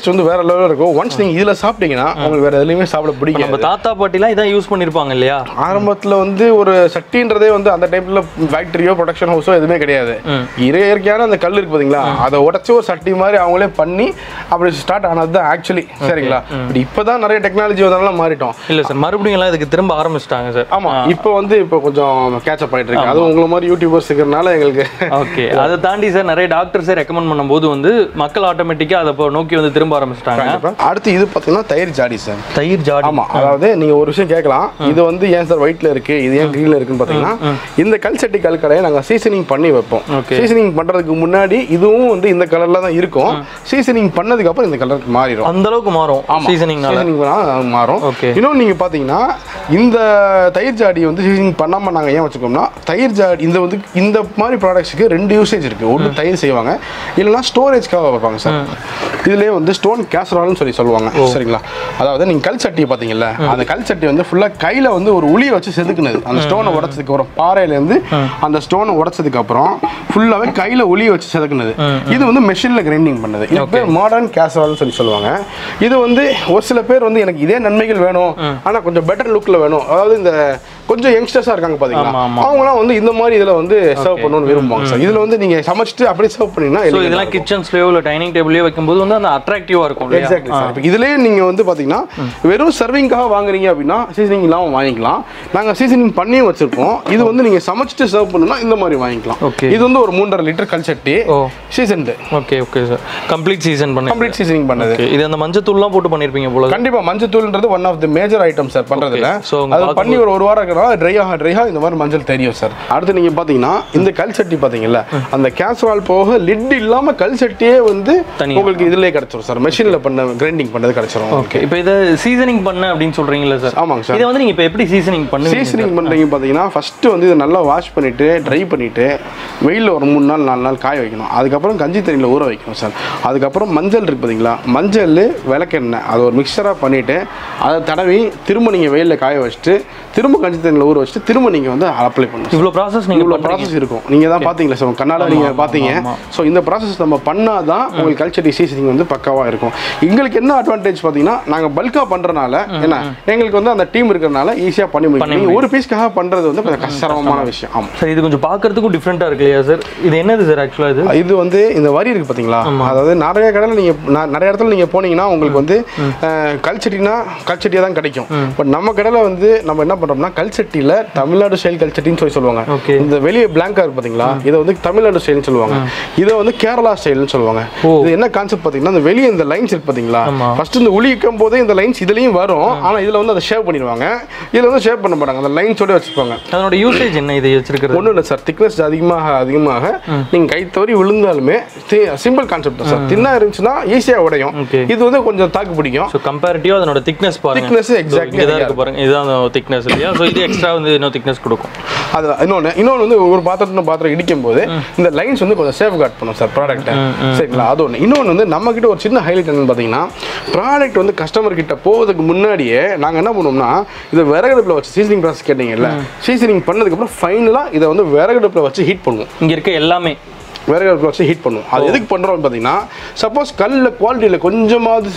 லெவலில் இருக்கும். ஒன்ஸ் நீங்கள் இதில் சாப்பிட்டீங்கன்னா உங்களுக்கு வேறு எதுலையுமே சாப்பிட பிடிக்கும். நம்ம தாத்தா பாட்டிலாம் இதான் யூஸ் பண்ணியிருப்பாங்க இல்லையா? ஆரம்பத்தில் வந்து ஒரு சட்டின்றதே வந்து அந்த டைமில் ஃபேக்டரியோ ப்ரொடக்ஷன் ஹவுஸோ எதுவுமே கிடையாது. இயற்கையான அந்த கல் இருக்கு பார்த்தீங்களா, அதை உடச்சி ஒரு சட்டி மாதிரி அவங்களே பண்ணி அப்படி ஸ்டார்ட் ஆனது தான் ஆக்சுவலி. சரிங்களா? பட் இப்போ தான் நிறைய டெக்னாலஜி வந்தனால மாறிட்டோம். இல்லை சார், மறுபடியும் எல்லாம் இதுக்கு திரும்ப ஆரம்பிச்சிட்டாங்க சார். ஆமாம், இப்போ வந்து இப்போ கொஞ்சம் கேட்சப் ஆகிட்டு இருக்கு. அதுவும் உங்களை மாதிரி யூடியூபர்ஸ் இருக்கிறனால எங்களுக்கு. ஓகே, அதை தாண்டி சார் நிறைய டாக்டர்ஸே ரெக்கமெண்ட் பண்ணும்போது வந்து மக்கள் ஆட்டோமேட்டிக்காக அதை நோக்கி வந்து திரும்ப ஆரம்பிச்சிட்டாங்க. அடுத்து இது பார்த்தீங்கன்னா தயிர் ஜாடி சார். தயிர் ஜாடி. ஆமாம், அதாவது நீங்கள் ஒரு விஷயம் கேட்கலாம், இது வந்து ஏன் சார் ஒயிட்ல இருக்கு, இது ஏன் கிரீன்ல இருக்குன்னு பார்த்தீங்கன்னா, இந்த கல் சட்டி கல் கடையை நாங்கள் சீசனிங் பண்ணி வைப்போம். சீசனிங் பண்ணுறதுக்கு முன்னாடி இதுவும் வந்து இந்த கலர்ல தான் இருக்கும். சீசனிங் பண்ணதுக்கு அப்புறம் இந்த கலருக்கு மாறிடும். அந்த அளவுக்கு மாறும். சீசனிங் மாறும். இன்னொன்று நீங்கள் பார்த்தீங்கன்னா இந்த தயிர் ஜாடி வந்து சீசனிங் பண்ணாமல் நாங்கள் ஏன் வச்சுக்கோம்னா, தயிர் ஜாடி இந்த வந்து இந்த மாதிரி ப்ராடக்ட்ஸுக்கு ரெண்டு யூசேஜ் இருக்குது. ஒன்று தயிர் செய்வாங்க, இல்லைன்னா ஸ்டோரேஜ்க்காக வைப்பாங்க சார். இதுலேயே வந்து ஸ்டோன் கேசரால்னு சொல்லி சொல்லுவாங்க. சரிங்களா? அதாவது நீங்கள் கல் சட்டியை பார்த்தீங்கல்ல, அந்த கல் சட்டி வந்து ஃபுல்லாக கையில் வந்து ஒரு உளியை வச்சு செதுக்குனது. அந்த ஸ்டோனை உடச்சதுக்கு அப்புறம் பாறையிலேருந்து அந்த ஸ்டோனை உடச்சதுக்கு அப்புறம் ஃபுல்லாகவே கையில் உளியை வச்சு செதுக்குனது. இது வந்து மெஷினில் கிரைண்டிங் பண்ணது. இது பேர் மாடர்ன் கேசரால்னு சொல்லி சொல்லுவாங்க. இது வந்து ஒரு சில பேர் வந்து எனக்கு இதே நன்மைகள் வேணும், ஆனால் கொஞ்சம் பெட்டர் லுக்கில் வேணும், அதாவது இந்த கொஞ்சம் யங்ஸ்டர்ஸாக இருக்காங்க பார்த்தீங்களா, அவங்களாம் வந்து இந்த மாதிரி இதில் வந்து சர்வ் பண்ணணும்னு விரும்புவாங்க சார். இதில் வந்து நீங்கள் சமைச்சிட்டு அப்படியே சர்வ் பண்ணீங்கன்னா இதெல்லாம் கிச்சன் ஸ்லேவ் இல்லை டைனிங் டேபிள்லேயே வைக்கும்போது வந்து அந்த அட்ராக்டிவாக இருக்கும். Exactly sir. இப்போ இதுலேயே நீங்கள் வந்து பார்த்தீங்கன்னா வெறும் சர்விங்காக வாங்குறீங்க அப்படின்னா சீசனிங் இல்லாமல் வாங்கிக்கலாம். நாங்கள் சீசனிங் பண்ணியும் வச்சிருப்போம். இது வந்து நீங்கள் சமைச்சிட்டு சர்வ் பண்ணணும்னா இந்த மாதிரி வாங்கிக்கலாம். இது வந்து ஒரு மூன்றரை லிட்டர் கல் சட்டி seasoned. Okay okay sir, complete season பண்ணி கம்ப்ளீட் சீசனிங் பண்ணது. இது அந்த மஞ்சத்தூள்லாம் போட்டு பண்ணியிருப்பீங்க போல. கண்டிப்பாக மஞ்சத்தூள்ன்றது one of the major item sir பண்ணுறதுல. அது பண்ணி ஒரு ஒரு வாரம் இருக்கிறனால ட்ரை ஆக ட்ரை ஆக இந்த மாதிரி மஞ்சள் தெரியும் சார். அடுத்து நீங்கள் பார்த்தீங்கன்னா இந்த கல் சட்டி பார்த்தீங்கல்ல, அந்த கேசரால் போக லிட் இல்லாமல் கல் சட்டியே வந்து உங்களுக்கு இதிலே கிடைச்சிரும் சார். மெஷினில் பண்ண கிரைண்டிங் பண்ணது கிடைச்சிரும். ஓகே, இப்போ இதை சீசனிங் பண்ண அப்படின்னு சொல்கிறீங்களா சார்? ஆமாங்க சார். இதை வந்து நீங்கள் இப்போ எப்படி சீசனிங் பண்ணி சீசனிங் பண்ணுறீங்க பார்த்தீங்கன்னா, ஃபஸ்ட்டு வந்து இதை நல்லா வாஷ் பண்ணிவிட்டு ட்ரை பண்ணிவிட்டு வெயிலில் ஒரு மூணு நாள் நாலு நாள் காய வைக்கணும். அதுக்கப்புறம் கஞ்சி தண்ணியில் ஊற வைக்கணும் சார். அதுக்கப்புறம் மஞ்சள் இருக்குது பார்த்தீங்களா, மஞ்சள் விளக்கெண்ணெய் அதை ஒரு மிக்சராக பண்ணிவிட்டு அதை தடவி திரும்ப நீங்கள் வெயிலில் காய வச்சுட்டு திரும்ப கஞ்சி தண்ணியில் ஊற வச்சுட்டு திரும்ப நீங்கள் வந்து அப்ளை பண்ணணும். இவ்வளோ ப்ராசஸ் நீங்கள் இவ்வளோ ப்ராசஸ் இருக்கும். நீங்கள் தான் பார்த்தீங்களா சார் கண்ணால் நீங்கள் பார்த்தீங்க. ஸோ இந்த ப்ராசஸ் நம்ம பண்ணால் தான் உங்களுக்கு கல் சட்டி சீசனிங் வந்து பக்காவாக இருக்கும். எங்களுக்கு என்ன அட்வான்டேஜ் பார்த்தீங்கன்னா, நாங்கள் பல்காக பண்ணுறனால என்ன எங்களுக்கு வந்து அந்த டீம் இருக்கிறனால ஈஸியாக பண்ணி முடியும். ஒரு பீஸ்க்காக பண்ணுறது வந்து கொஞ்சம் கஷ்டமான விஷயம். ஆமாம் சார், இது கொஞ்சம் பார்க்கறதுக்கும் டிஃப்ரெண்ட்டாக இருக்கு இல்லையா சார்? இது என்னது சார் ஆக்சுவலாக? இது இது வந்து இந்த வரி இருக்குது பார்த்தீங்களா, அதாவது நிறைய கடையில் நீங்கள் நிறைய இடத்துல நீங்கள் போனீங்கன்னா உங்களுக்கு வந்து கல் சட்டினா கல் சட்டியாக தான் கிடைக்கும். பட் நம்ம கடையில் வந்து நம்ம என்ன பண்ணுறோம்னா, கல் சட்டியில் தமிழ்நாடு ஸ்டைல் கல் சட்டின்னு சொல்லி சொல்லுவாங்க. இந்த வெளியே பிளாங்கா இருக்கு பார்த்தீங்களா, இதை வந்து தமிழ்நாடு ஸ்டைல்னு சொல்லுவாங்க. இதை வந்து கேரளா ஸ்டைல்னு சொல்லுவாங்க. இது என்ன கான்செப்ட் பார்த்தீங்கன்னா, இந்த வெளியே இந்த லைன்ஸ் இருக்கு பார்த்தீங்களா, ஃபர்ஸ்ட் இந்த உளி வைக்கும் போதே இந்த லைன்ஸ் இதுலையும் வரும். ஆனால் இதில் வந்து அதை ஷேவ் பண்ணிடுவாங்க. இதில் வந்து ஷேவ் பண்ண மாட்டாங்க, அந்த லைன்ஸோட வச்சுப்பாங்க. அதனோட யூசேஜ் என்ன இதை வச்சிருக்கிறது? ஒன்றும் இல்லை சார், திக்னஸ் அதிகமாக அதிகமாக நீங்கள் கை தவறி விழுந்தாலுமே சிம்பிள் கான்செப்ட் தான் சார். தின்னா இருந்துச்சுன்னா ஈஸியாக உடையும். இது வந்து கொஞ்சம் தாக்கு பிடிக்கும். ஸோ கம்பேரிட்டிவ் அதனோட திக்னஸ் பாருங்க. திக்னஸ் எக்ஸாக்ட்லி இதாக இருக்கு பாருங்க, இதுதான் திக்னஸ் இல்லையா? ஸோ இது எக்ஸ்ட்ரா வந்து இன்னும் திக்னஸ் கொடுக்கும். அது இன்னொன்று இன்னொன்று வந்து ஒரு பாத்திரத்தை பாத்திரம் இடிக்கும் போது இந்த லைன்ஸ் வந்து கொஞ்சம் சேஃப் கார்ட் பண்ணும் சார் ப்ராடக்ட்டை. சரிங்களா? அது ஒன்று. இன்னொன்று வந்து நம்ம கிட்ட ஒரு சின்ன ஹைலைட் என்னன்னு பார்த்தீங்கன்னா, ப்ராடக்ட் வந்து கஸ்டமர் கிட்ட போகிறதுக்கு முன்னாடியே நாங்கள் என்ன பண்ணுவோம்னா, இதை விறகடுப்பில் வச்சு சீசனிங் ப்ராசஸ் கேட்டீங்கல்ல, சீசனிங் பண்ணதுக்கப்புறம் ஃபைனலாக இதை வந்து விறகடுப்பில் வச்சு ஹீட் பண்ணுவோம். இங்கே இருக்க எல்லாமே விறகடுப்பில் வச்சு ஹீட் பண்ணுவோம். அது எதுக்கு பண்ணுறோம்னு பார்த்தீங்கன்னா, சப்போஸ் கல்லில் குவாலிட்டியில் கொஞ்சமாவது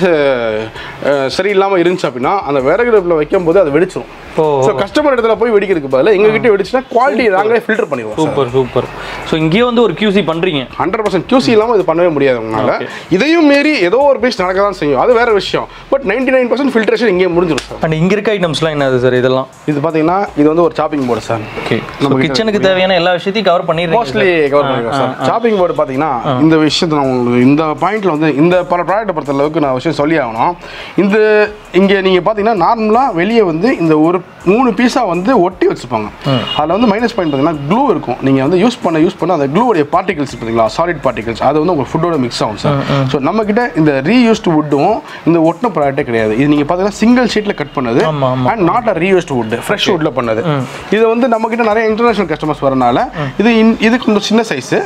சரியில்லாமல் இருந்துச்சு அப்படின்னா அந்த விறகடுப்பில் வைக்கும் போது அது வெடிச்சிடும். ஸோ கஸ்டமர் இடத்துல போய் வெடிக்கிறதுக்கு பதிலாக எங்ககிட்ட வெடிச்சுன்னா குவாலிட்டி நாங்களே ஃபில்டர் பண்ணிடுவோம். Super super. ஸோ இங்கேயே வந்து ஒரு கியூசி பண்ணுறீங்க. ஹண்ட்ரட் பர்சன்ட் கியூசி இல்லாமல் இது பண்ணவே முடியாது உங்களால். இதையும் மீறி ஏதோ ஒரு பீஸ் நடக்க தான் செய்யும், அது வேற விஷயம். But ninety nine percent filtration இங்கே முடிஞ்சிடும் சார். அண்ட் இங்கே இருக்க ஐட்டம்ஸ்லாம் என்னது சார் இதெல்லாம்? இது பார்த்தீங்கன்னா இது வந்து ஒரு சாப்பிங் போர்டு சார். ஓகே, நம்ம கிச்சனுக்கு தேவையான எல்லா விஷயத்தையும் கவர் பண்ணிடுறோம். மோஸ்ட்லி கவர் பண்ணிடுறோம் சார். சாப்பிங் போர்டு பார்த்தீங்கன்னா இந்த விஷயத்தை நான் உங்களுக்கு இந்த பாயிண்ட்ல வந்து இந்த பல ப்ராடக்ட்டை பொறுத்த அளவுக்கு நான் விஷயம் சொல்லி ஆகணும். இந்த இங்கே நீங்கள் பார்த்தீங்கன்னா நார்மலாக வெளியே வந்து இந்த ஒரு மூணு பீஸாக வந்து ஒட்டி வச்சுருப்பாங்க. அதில் வந்து மைனஸ் பாயிண்ட் பார்த்தீங்கன்னா க்ளூ இருக்கும். நீங்கள் வந்து யூஸ் பண்ண யூஸ் பண்ண அந்த க்ளூவோடைய பார்ட்டிகல்ஸ் பார்த்தீங்களா, சாலிட் பார்ட்டிகல்ஸ், அது வந்து உங்கள் ஃபுட்டோட மிக்ஸ் ஆகும் சார். ஸோ நம்மக்கிட்ட இந்த ரீயூஸ்டு வுட்டும் இந்த ஒட்டின ப்ராடக்ட்டே கிடையாது. இது நீங்கள் பார்த்தீங்கன்னா சிங்கிள் ஷீட்டில் கட் பண்ணது and not a reused wood, fresh வுட்டில் பண்ணது. இது வந்து நம்மக்கிட்ட நிறைய இன்டர்நேஷனல் கஸ்டமர்ஸ் வரனால இது இது கொஞ்சம் சின்ன சைஸு, இது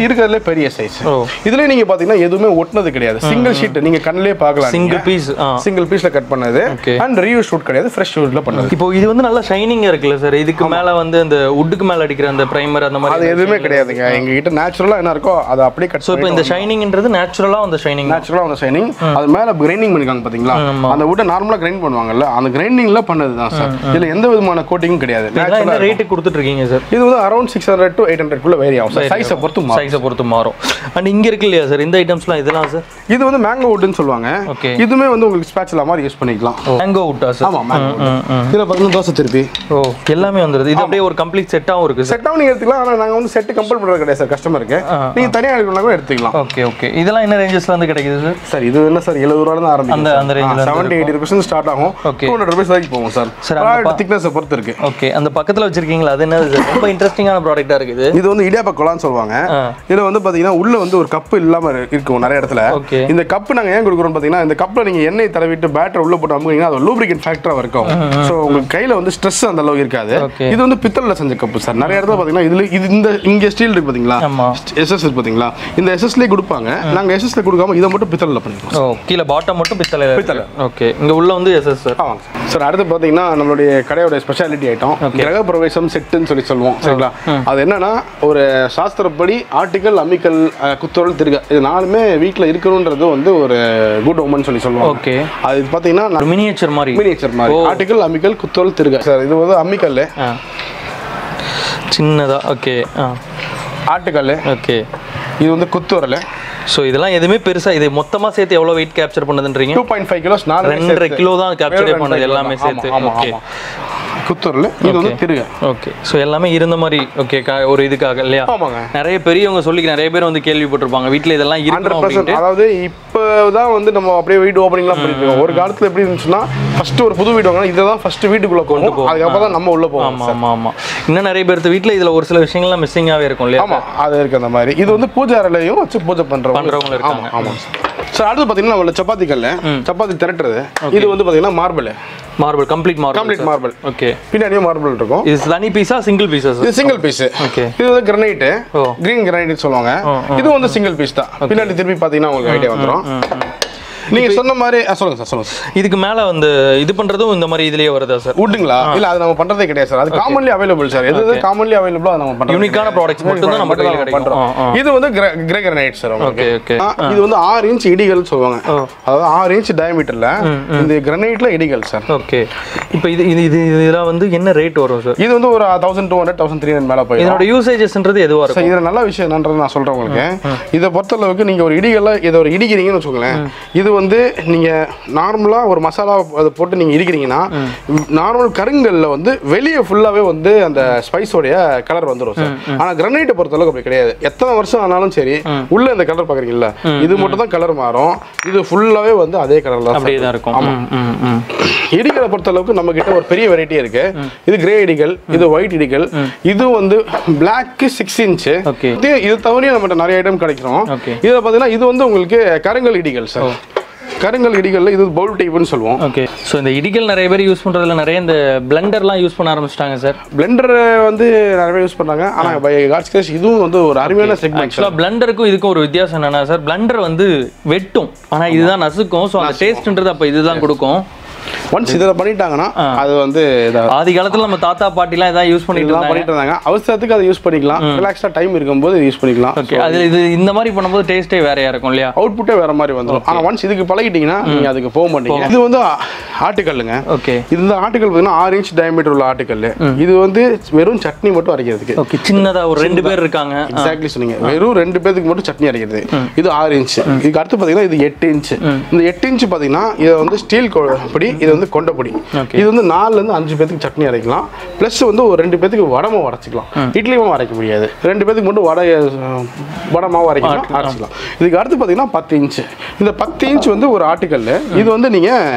இருக்கிறதுல பெரிய சைஸ். இதுல நீங்க பாத்தீங்கன்னா எதுவுமே ஒட்டினது கிடையாது, சிங்கிள் ஷீட், நீங்க கண்ணிலே பார்க்கலாம், சிங்கிள் பீஸ் சிங்கிள் பீஸ்ல கட் பண்ணது அண்ட் ரீயூஸ் ஷூட் கிடையாது, ஃப்ரெஷ் ஷூட்ல பண்ணது. இப்போ இது வந்து நல்லா ஷைனிங்கா இருக்குல்ல சார், இதுக்கு மேல வந்து அந்த வுட்டுக்கு மேல அடிக்கிற அந்த பிரைமர் அந்த மாதிரி அது எதுவுமே கிடையாதுங்க. எங்க கிட்ட நேச்சுரலா என்ன இருக்கோ அதை அப்படியே கட். சோ இப்போ இந்த ஷைனிங்ன்றது நேச்சுரலா அந்த ஷைனிங் நேச்சுரலா அந்த ஷைனிங் அது மேல கிரைண்டிங் பண்ணிருக்காங்க பாத்தீங்களா, அந்த வுட்டை நார்மலா கிரைண்ட் பண்ணுவாங்கல்ல, அந்த கிரைண்டிங்ல பண்ணதுதான் சார். இதுல எந்த விதமான கோட்டிங்கும் கிடையாது. என்ன ரேட்டுக்கு கொடுத்துட்டு இருக்கீங்க சார்? இது வந்து around six hundred to eight hundred குள்ள வேரி ஆகும் சார், சைஸை பொறுத்து சைஸை பொறுத்து மாறும். அண்ட் இங்க இருக்கு இல்லையா சார் இந்த ஐட்டம்ஸ்லாம், இதெல்லாம் சார் இது வந்து மேங்கோ வுட்னு சொல்லுவாங்க. இதுமே வந்து உங்களுக்கு ஸ்பேச்சுலா மாதிரி யூஸ் பண்ணிக்கலாம். மேங்கோ வுட்டா சார்? ஆமா மேங்கோ. இதுல பாத்தீங்கன்னா தோசை திருப்பி ஓ எல்லாமே வந்துருது. இது அப்படியே ஒரு கம்ப்ளீட் செட்டாவும் இருக்கு சார். செட்டாவும் நீங்க எடுத்துக்கலாம், ஆனா நாங்க வந்து செட் கம்பல் பண்றது கிடையாது சார் கஸ்டமருக்கு, நீங்க தனியா எடுக்கணும்னா கூட எடுத்துக்கலாம். Okay okay. இதெல்லாம் என்ன ரேஞ்சஸ்ல இருந்து கிடைக்குது சார்? சார் இது என்ன சார் எழுபது ரூபாயில இருந்து ஆரம்பிக்கும். அந்த அந்த ரேஞ்சில செவன்டி எயிட்டி ருபீஸ் ஸ்டார்ட் ஆகும், டூ ஹண்ட்ரட் ருபீஸ் வரைக்கும் போகும் சார். ப்ராடக்ட் திக்னஸ் பொறுத்து இருக்கு. ஓகே. அந்த பக்கத்துல வச்சிருக்கீங்களா அது என்னது சார்? ரொம்ப இன்ட்ரஸ்டிங்கான ப்ராடக்ட்டா இருக்குது. இது வந்து இடியாப்ப குழான்னு சொல்லுவாங்க. இதுல வந்து பாத்தீங்கன்னா உள்ள வந்து ஒரு கப் இல்லாம இருக்கும் நிறைய இடத்துல. இந்த கப் நாங்க ஏன் கொடுக்குறோம் பாத்தீங்கன்னா, இந்த கப்ல நீங்க எண்ணெய் தடவிட்டு பேட்டர் உள்ள போட்டு அமுக்குனீங்கன்னா அது லூப்ரிகன்ட் ஃபேக்டரா இருக்கும். சோ உங்க கையில வந்து ஸ்ட்ரெஸ் அந்த அளவுக்கு இருக்காது. இது வந்து பித்தளைல செஞ்ச கப் சார். நிறைய இடத்துல பாத்தீங்கன்னா இதுல இது இந்த இங்க ஸ்டீல் இருக்கு பாத்தீங்களா, எஸ்எஸ் இருக்கு பாத்தீங்களா, இந்த எஸ்எஸ்லயே கொடுப்பாங்க. நாங்க எஸ்எஸ்ல கொடுக்காம இத மட்டும் பித்தளைல பண்ணிருக்கோம். ஓ கீழ பாட்டம் மட்டும் பித்தளை பித்தளை. ஓகே. இங்க உள்ள வந்து எஸ்எஸ் சார். ஆமாங்க சார். அடுத்து பாத்தீங்கன்னா நம்மளுடைய கடையோட ஸ்பெஷாலிட்டி ஐட்டம் கிரக பிரவேசம் செட்டுன்னு சொல்லி சொல்லுவோம் சரிங்களா. அது என்னன்னா ஒரு சாஸ்திரப்படி ஆர்டிகல், அமிக்கல், குத்துரல், திருக இது நாலுமே வீட்ல இருக்கணும்ன்றது வந்து ஒரு குட் ஓமன் சொல்லி சொல்லுவாங்க. ஓகே. அது பாத்தீங்கன்னா மினியேச்சர் மாதிரி மினியேச்சர் மாதிரி ஆர்டிகல், அமிக்கல், குத்துரல், திருக சார். இது வந்து அமிக்கல் சின்னதா. ஓகே. ஆட்டுக்கல். ஓகே. இது வந்து குத்துரல். ஸோ இதெல்லாம் எதுவுமே பெருசா இது மொத்தமா சேர்த்து எவ்வளவு வெயிட் கேப்சர் பண்ணுதுன்றீங்க? டூ பாயிண்ட் ஃபைவ் கிலோஸ் நாலு ரெண்டரை கிலோ தான் கேப்சர் பண்ணுது எல்லாமே சேர்த்து. ஓகே. குத்துரல். இது வந்து திருக. ஓகே. ஸோ எல்லாமே இருந்த மாதிரி ஓகே ஒரு இதுக்காக இல்லையா? ஆமாங்க. நிறைய பெரியவங்க சொல்லி நிறைய பேர் வந்து கேள்விப்பட்டிருப்பாங்க வீட்டில் இதெல்லாம் இருக்கு. அதாவது இப்போதான் வந்து நம்ம அப்படியே வீடு ஓப்பனிங்லாம் பண்ணிருக்கோம். ஒரு காலத்துல எப்படி இருந்துச்சுன்னா ஃபர்ஸ்ட் ஒரு புது வீடு வாங்கினா இதை தான் ஃபர்ஸ்ட் வீட்டுக்குள்ள கொண்டு போகும், அதுக்கப்புறம் தான் நம்ம உள்ள போவோம். ஆமா ஆமா ஆமா. இன்னும் நிறைய பேர் வீட்டில் இதுல ஒரு சில விஷயங்கள்லாம் மிஸ்ஸிங்காவே இருக்கும் இல்லையா? ஆமா அது இருக்கு அந்த மாதிரி. இது வந்து பூஜை அறையிலையும் வச்சு பூஜை பண்றவங்க பண்றவங்க இருக்காங்க. ஆமா சார். அடுத்து பாத்தீங்கன்னா நம்மள சப்பாத்தி கல்ல சப்பாத்தி திரட்டுறது. இது வந்து பாத்தீங்கன்னா marble. Marble complete marble. Complete marble. Okay. பின்னாடியே மார்பிள் இருக்கும். இது தனி பீஸா சிங்கிள் பீஸா சார்? இது சிங்கிள் பீஸ். ஓகே. இது வந்து கிரானைட், கிரீன் கிரானைட் சொல்லுவாங்க. இது வந்து சிங்கிள் பீஸ் தான். பின்னாடி திருப்பி பாத்தீங்கன்னா உங்களுக்கு ஐடியா வந்துரும். நீங்க சொன்ன மாதிரி சொல்லுங்க சார் சொல்லுங்க. இதுக்கு மேல வந்து இது பண்றதும் இந்த மாதிரி இதுலயே வருதா சார்? வுட்டுங்களா? இல்ல அது நம்ம பண்றதே கிடையாது சார். அது காமன்லி அவைலபிள் சார். எது காமன்லி அவைலபிளோ அது நம்ம பண்றோம். யூனிக்கான ப்ராடக்ட்ஸ் மட்டும் தான் நம்ம கையில கிடைக்கும். இது வந்து grey granite sir. Okay okay. இது வந்து ஆறு இன்ச் இடிகள் சொல்லுவாங்க. அதாவது ஆறு இன்ச் டயாமீட்டர்ல இந்த கிரானைட்ல இடிகள் சார். ஓகே. இப்போ இது இது இது இதெல்லாம் வந்து என்ன ரேட் வரும் சார்? இது வந்து ஒரு thousand two hundred thousand three hundred மேல போய் இதோட யூசேஜஸ்ன்றது எதுவா இருக்கும்? இதுல நல்ல விஷயம் என்னன்றது நான் சொல்றேன் உங்களுக்கு. இதை பொறுத்த அளவுக்கு நீங்க ஒரு இடிகள்ல இதை ஒரு இடிக்கிறீங்கன்னு வச்சுக்கோங்களேன். இது வந்து நீங்க நார்மலா ஒரு மசாலா அதை போட்டு நீங்க இடிக்கிறீங்கன்னா நார்மல் கருங்கல்ல வந்து வெளியே ஃபுல்லாவே வந்து அந்த ஸ்பைஸோடைய கலர் வந்துடும் சார். ஆனா கிரானைட்டை பொறுத்த அளவுக்கு அப்படி கிடையாது. எத்தனை வருஷம் ஆனாலும் சரி உள்ள இந்த கலர் பாக்குறீங்கல்ல, இது மட்டும் தான் கலர் மாறும். இது ஃபுல்லாவே வந்து அதே கலர்ல அப்படியே தான் இருக்கும். ஆமா. இடிகளை பொறுத்த அளவுக்கு நம்ம கிட்ட ஒரு பெரிய வெரைட்டி இருக்கு. இது கிரே இடிகள், இது ஒயிட் இடிகள், இது வந்து பிளாக் சிக்ஸ் இன்ச். இது தவிர நம்மகிட்ட நிறைய ஐட்டம் கிடைக்கும். இதுல பாத்தீங்கன்னா இது வந்து உங்களுக்கு கருங்கல் இடிகள் சார். கருங்கல் இடிகள்ல இது பவுல் டைப்னு சொல்லுவோம். ஓகே. சோ இந்த இடிகள் நிறைய பேர் யூஸ் பண்றதுல நிறைய இந்த பிளெண்டர்லாம் யூஸ் பண்ண ஆரம்பிச்சிட்டாங்க சார். பிளெண்டர் வந்து நிறைய பேர் யூஸ் பண்றாங்க. ஆனா பை காட்ஸ் கேஸ் இதுவும் வந்து ஒரு அருமையான செக்மெண்ட். ஆக்சுவலா பிளெண்டருக்கும் இதுக்கும் ஒரு வித்தியாசம் என்னன்னா சார், பிளெண்டர் வந்து வெட்டும் ஆனா இதுதான் நசுக்கும். சோ அந்த டேஸ்ட்ன்றது அப்ப இதுதான் கொடுக்கும். ஒன்ஸ் இத பண்ணிட்டாங்கன்னா அது வந்து ஆதி காலத்துல நம்ம தாத்தா பாட்டிலாம் இத யூஸ் பண்ணிட்டு இருந்தாங்க. அவசரத்துக்கு அதை யூஸ் பண்ணிக்கலாம். ரிலாக்ஸா டைம் இருக்கும்போது யூஸ் பண்ணிக்கலாம். ஓகே. அது இது இந்த மாதிரி பண்ணும்போது டேஸ்டே வேறயா இருக்கும் இல்லையா? அவுட்புட்டே வேற மாதிரி வந்துரும். ஆனா ஒன்ஸ் இதுக்கு பழகிட்டீங்கன்னா நீங்க அதுக்கு போக மாட்டீங்க. இது வந்து ஆட்டுக்கல்லுங்க. ஓகே. இந்த ஆட்டுக்கல் பாத்தீங்கன்னா ஆறு இன்ச் டயாமீட்டர் உள்ள ஆட்டுக்கல். இது வந்து வெறும் சட்னி மட்டும் அரைக்கிறதுக்கு. ஓகே. சின்னதா ஒரு ரெண்டு பேர் இருக்காங்க. எக்ஸாக்ட்லி சொன்னீங்க. வெறும் ரெண்டு பேருக்கு மட்டும் சட்னி அரைக்கிறது. இது ஆறு இன்ச். இதுக்கு அடுத்து பாத்தீங்கன்னா இது எட்டு இன்ச். இந்த எட்டு இன்ச் பாத்தீங்கன்னா இது வந்து ஸ்டீல் பொடி, இது வந்து கொண்ட பொடி. இது வந்து நாலுல இருந்து அஞ்சு பேருக்கு சட்னி அரைக்கலாம். பிளஸ் வந்து ஒரு ரெண்டு பேருக்கு வடை மாவு அரைச்சிக்கலாம். இட்லி மாவு அரைக்க முடியாது. ரெண்டு பேருக்கு மட்டும் வடை வடை மாவு அரைக்கலாம் அரைச்சிக்கலாம். இதுக்கு அடுத்து பாத்தீங்கன்னா பத்து இன்ச். இந்த பத்து இன்ச் வந்து ஒரு ஆட்டுக்கல். இது வந்து நீங்க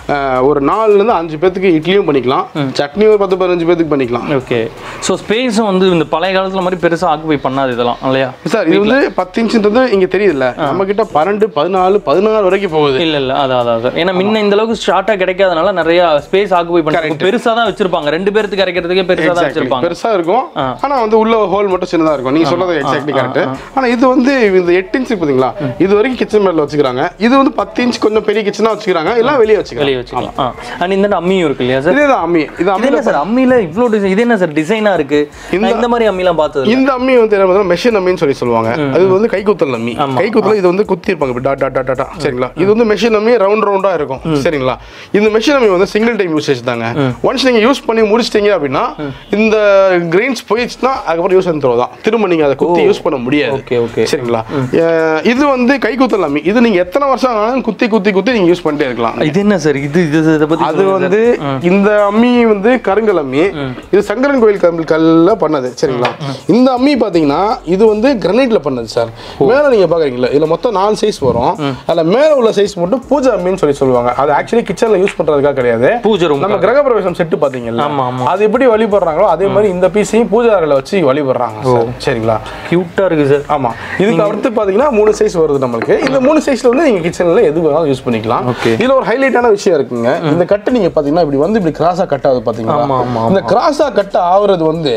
ஒரு நாலுல இருந்து அஞ்சு பேத்துக்கு இட்லியும் பண்ணிக்கலாம், சட்னி ஒரு பத்து பதினஞ்சு பேத்துக்கு பண்ணிக்கலாம். ஓகே. ஸோ ஸ்பேஸும் வந்து இந்த பழைய காலத்துல மாதிரி பெருசா ஆக்குபை பண்ணாது இதெல்லாம் இல்லையா சார்? இது வந்து பத்து இன்ச்சுன்றது இங்க தெரியுதுல்ல, நம்ம கிட்ட பன்னெண்டு பதினாலு பதினாறு வரைக்கும் போகுது. இல்ல இல்ல அதான் அதான் சார். ஏன்னா முன்ன இந்த அளவுக்கு ஷார்ட்டா கிடைக்காதனால நிறைய ஸ்பேஸ் ஆக்குபை பண்ணி பெருசா தான் வச்சிருப்பாங்க, ரெண்டு பேருக்கு கிடைக்கிறதுக்கே பெருசா தான் வச்சிருப்பாங்க. பெருசா இருக்கும், ஆனா வந்து உள்ள ஹோல் மட்டும் சின்னதா இருக்கும். நீங்க சொல்றது எக்ஸாக்ட்லி கரெக்ட். ஆனா இது வந்து இந்த எட்டு இன்ச்சு பாத்தீங்களா, இது வரைக்கும் கிச்சன் மேல வச்சுக்கிறாங்க. இது வந்து பத்து இன்ச் கொஞ்சம் பெரிய கிச்சனா வச்சுக்கிறாங்க, எல்லாம் வெளியே வச்சுக்கலாம். வெளியே வச்சுக்கலாம். அண்ட் இந்த அம்மியும் இருக்கு இல்லையா சார்? இதேதான் அம்மி. இது அம்மில சார் அம்மில இவ்ளோ டிசைன், இது என்ன சார் டிசைனா இருக்கு? இந்த மாதிரி அம்மிலாம் பார்த்தது. இந்த அம்மி வந்து என்ன பண்ணுவாங்க, மெஷின் அம்மின்னு சொல்லி சொல்லுவாங்க. அது வந்து கைக்குத்தல் அம்மி. கைக்குத்தல இது வந்து குத்தி இருப்பாங்க டாட் டாட் டாட் டாட். சரிங்களா? இது வந்து மெஷின் அம்மி ரவுண்ட் ரவுண்டா இருக்கும். சரிங்களா? இந்த மெஷின் அம்மி வந்து சிங்கிள் டைம் யூசேஜ் தாங்க. ஒன்ஸ் நீங்க யூஸ் பண்ணி முடிச்சிட்டீங்க அப்படின்னா இந்த கிரெயின்ஸ் போயிடுச்சுன்னா அதுக்கப்புறம் யூஸ் பண்ணி தான், திரும்ப நீங்க அதை குத்தி யூஸ் பண்ண முடியாது. Okay okay. சரிங்களா? இது வந்து கைக்குத்தல் அம்மி. இது நீங்க எத்தனை வருஷம் ஆனாலும் குத்தி குத்தி குத்தி நீங்க யூஸ் பண்ணிட்டே இருக்கலாம். இது என்ன சார் இது இத பத்தி? அது வந்து இந்த அம்மி வந்து கருங்கல் அம்மி. இது சங்கரன் கோயில் கல்ல பண்ணது. சரிங்களா? இந்த அம்மி பாத்தீங்கன்னா இது வந்து கிரானைட்ல பண்ணது சார். மேல நீங்க பாக்குறீங்களா, இதுல மொத்தம் நாலு சைஸ் வரும். அதுல மேல உள்ள சைஸ் மட்டும் பூஜை அம்மின்னு சொல்லி சொல்லுவாங்க. அது ஆக்சுவலி கிச்சன்ல யூஸ் பண்றதுக்காக கிடையாது. பூஜை ரூம் நம்ம கிரக பிரவேசம் செட்டு பாத்தீங்களா, அது எப்படி வழிபடுறாங்களோ அதே மாதிரி இந்த பீஸையும் பூஜை அறையில வச்சு வழிபடுறாங்க. சரிங்களா? கியூட்டா இருக்கு சார். ஆமா. இதுக்கு அடுத்து பாத்தீங்கன்னா மூணு சைஸ் வருது நம்மளுக்கு. இந்த மூணு சைஸ்ல வந்து நீங்க கிச்சன்ல எது வேணாலும் யூஸ் பண்ணிக்கலாம். இதுல ஒரு ஹைலைட்டான விஷயம் இருக்குங்க. இந்த கட்டு நீங்க பாத்தீங்கன்னா இப்படி வந்து இப்படி கிராஸா கட் ஆகுது பாத்தீங்களா? இந்த கிராஸா கட் ஆகுறது வந்து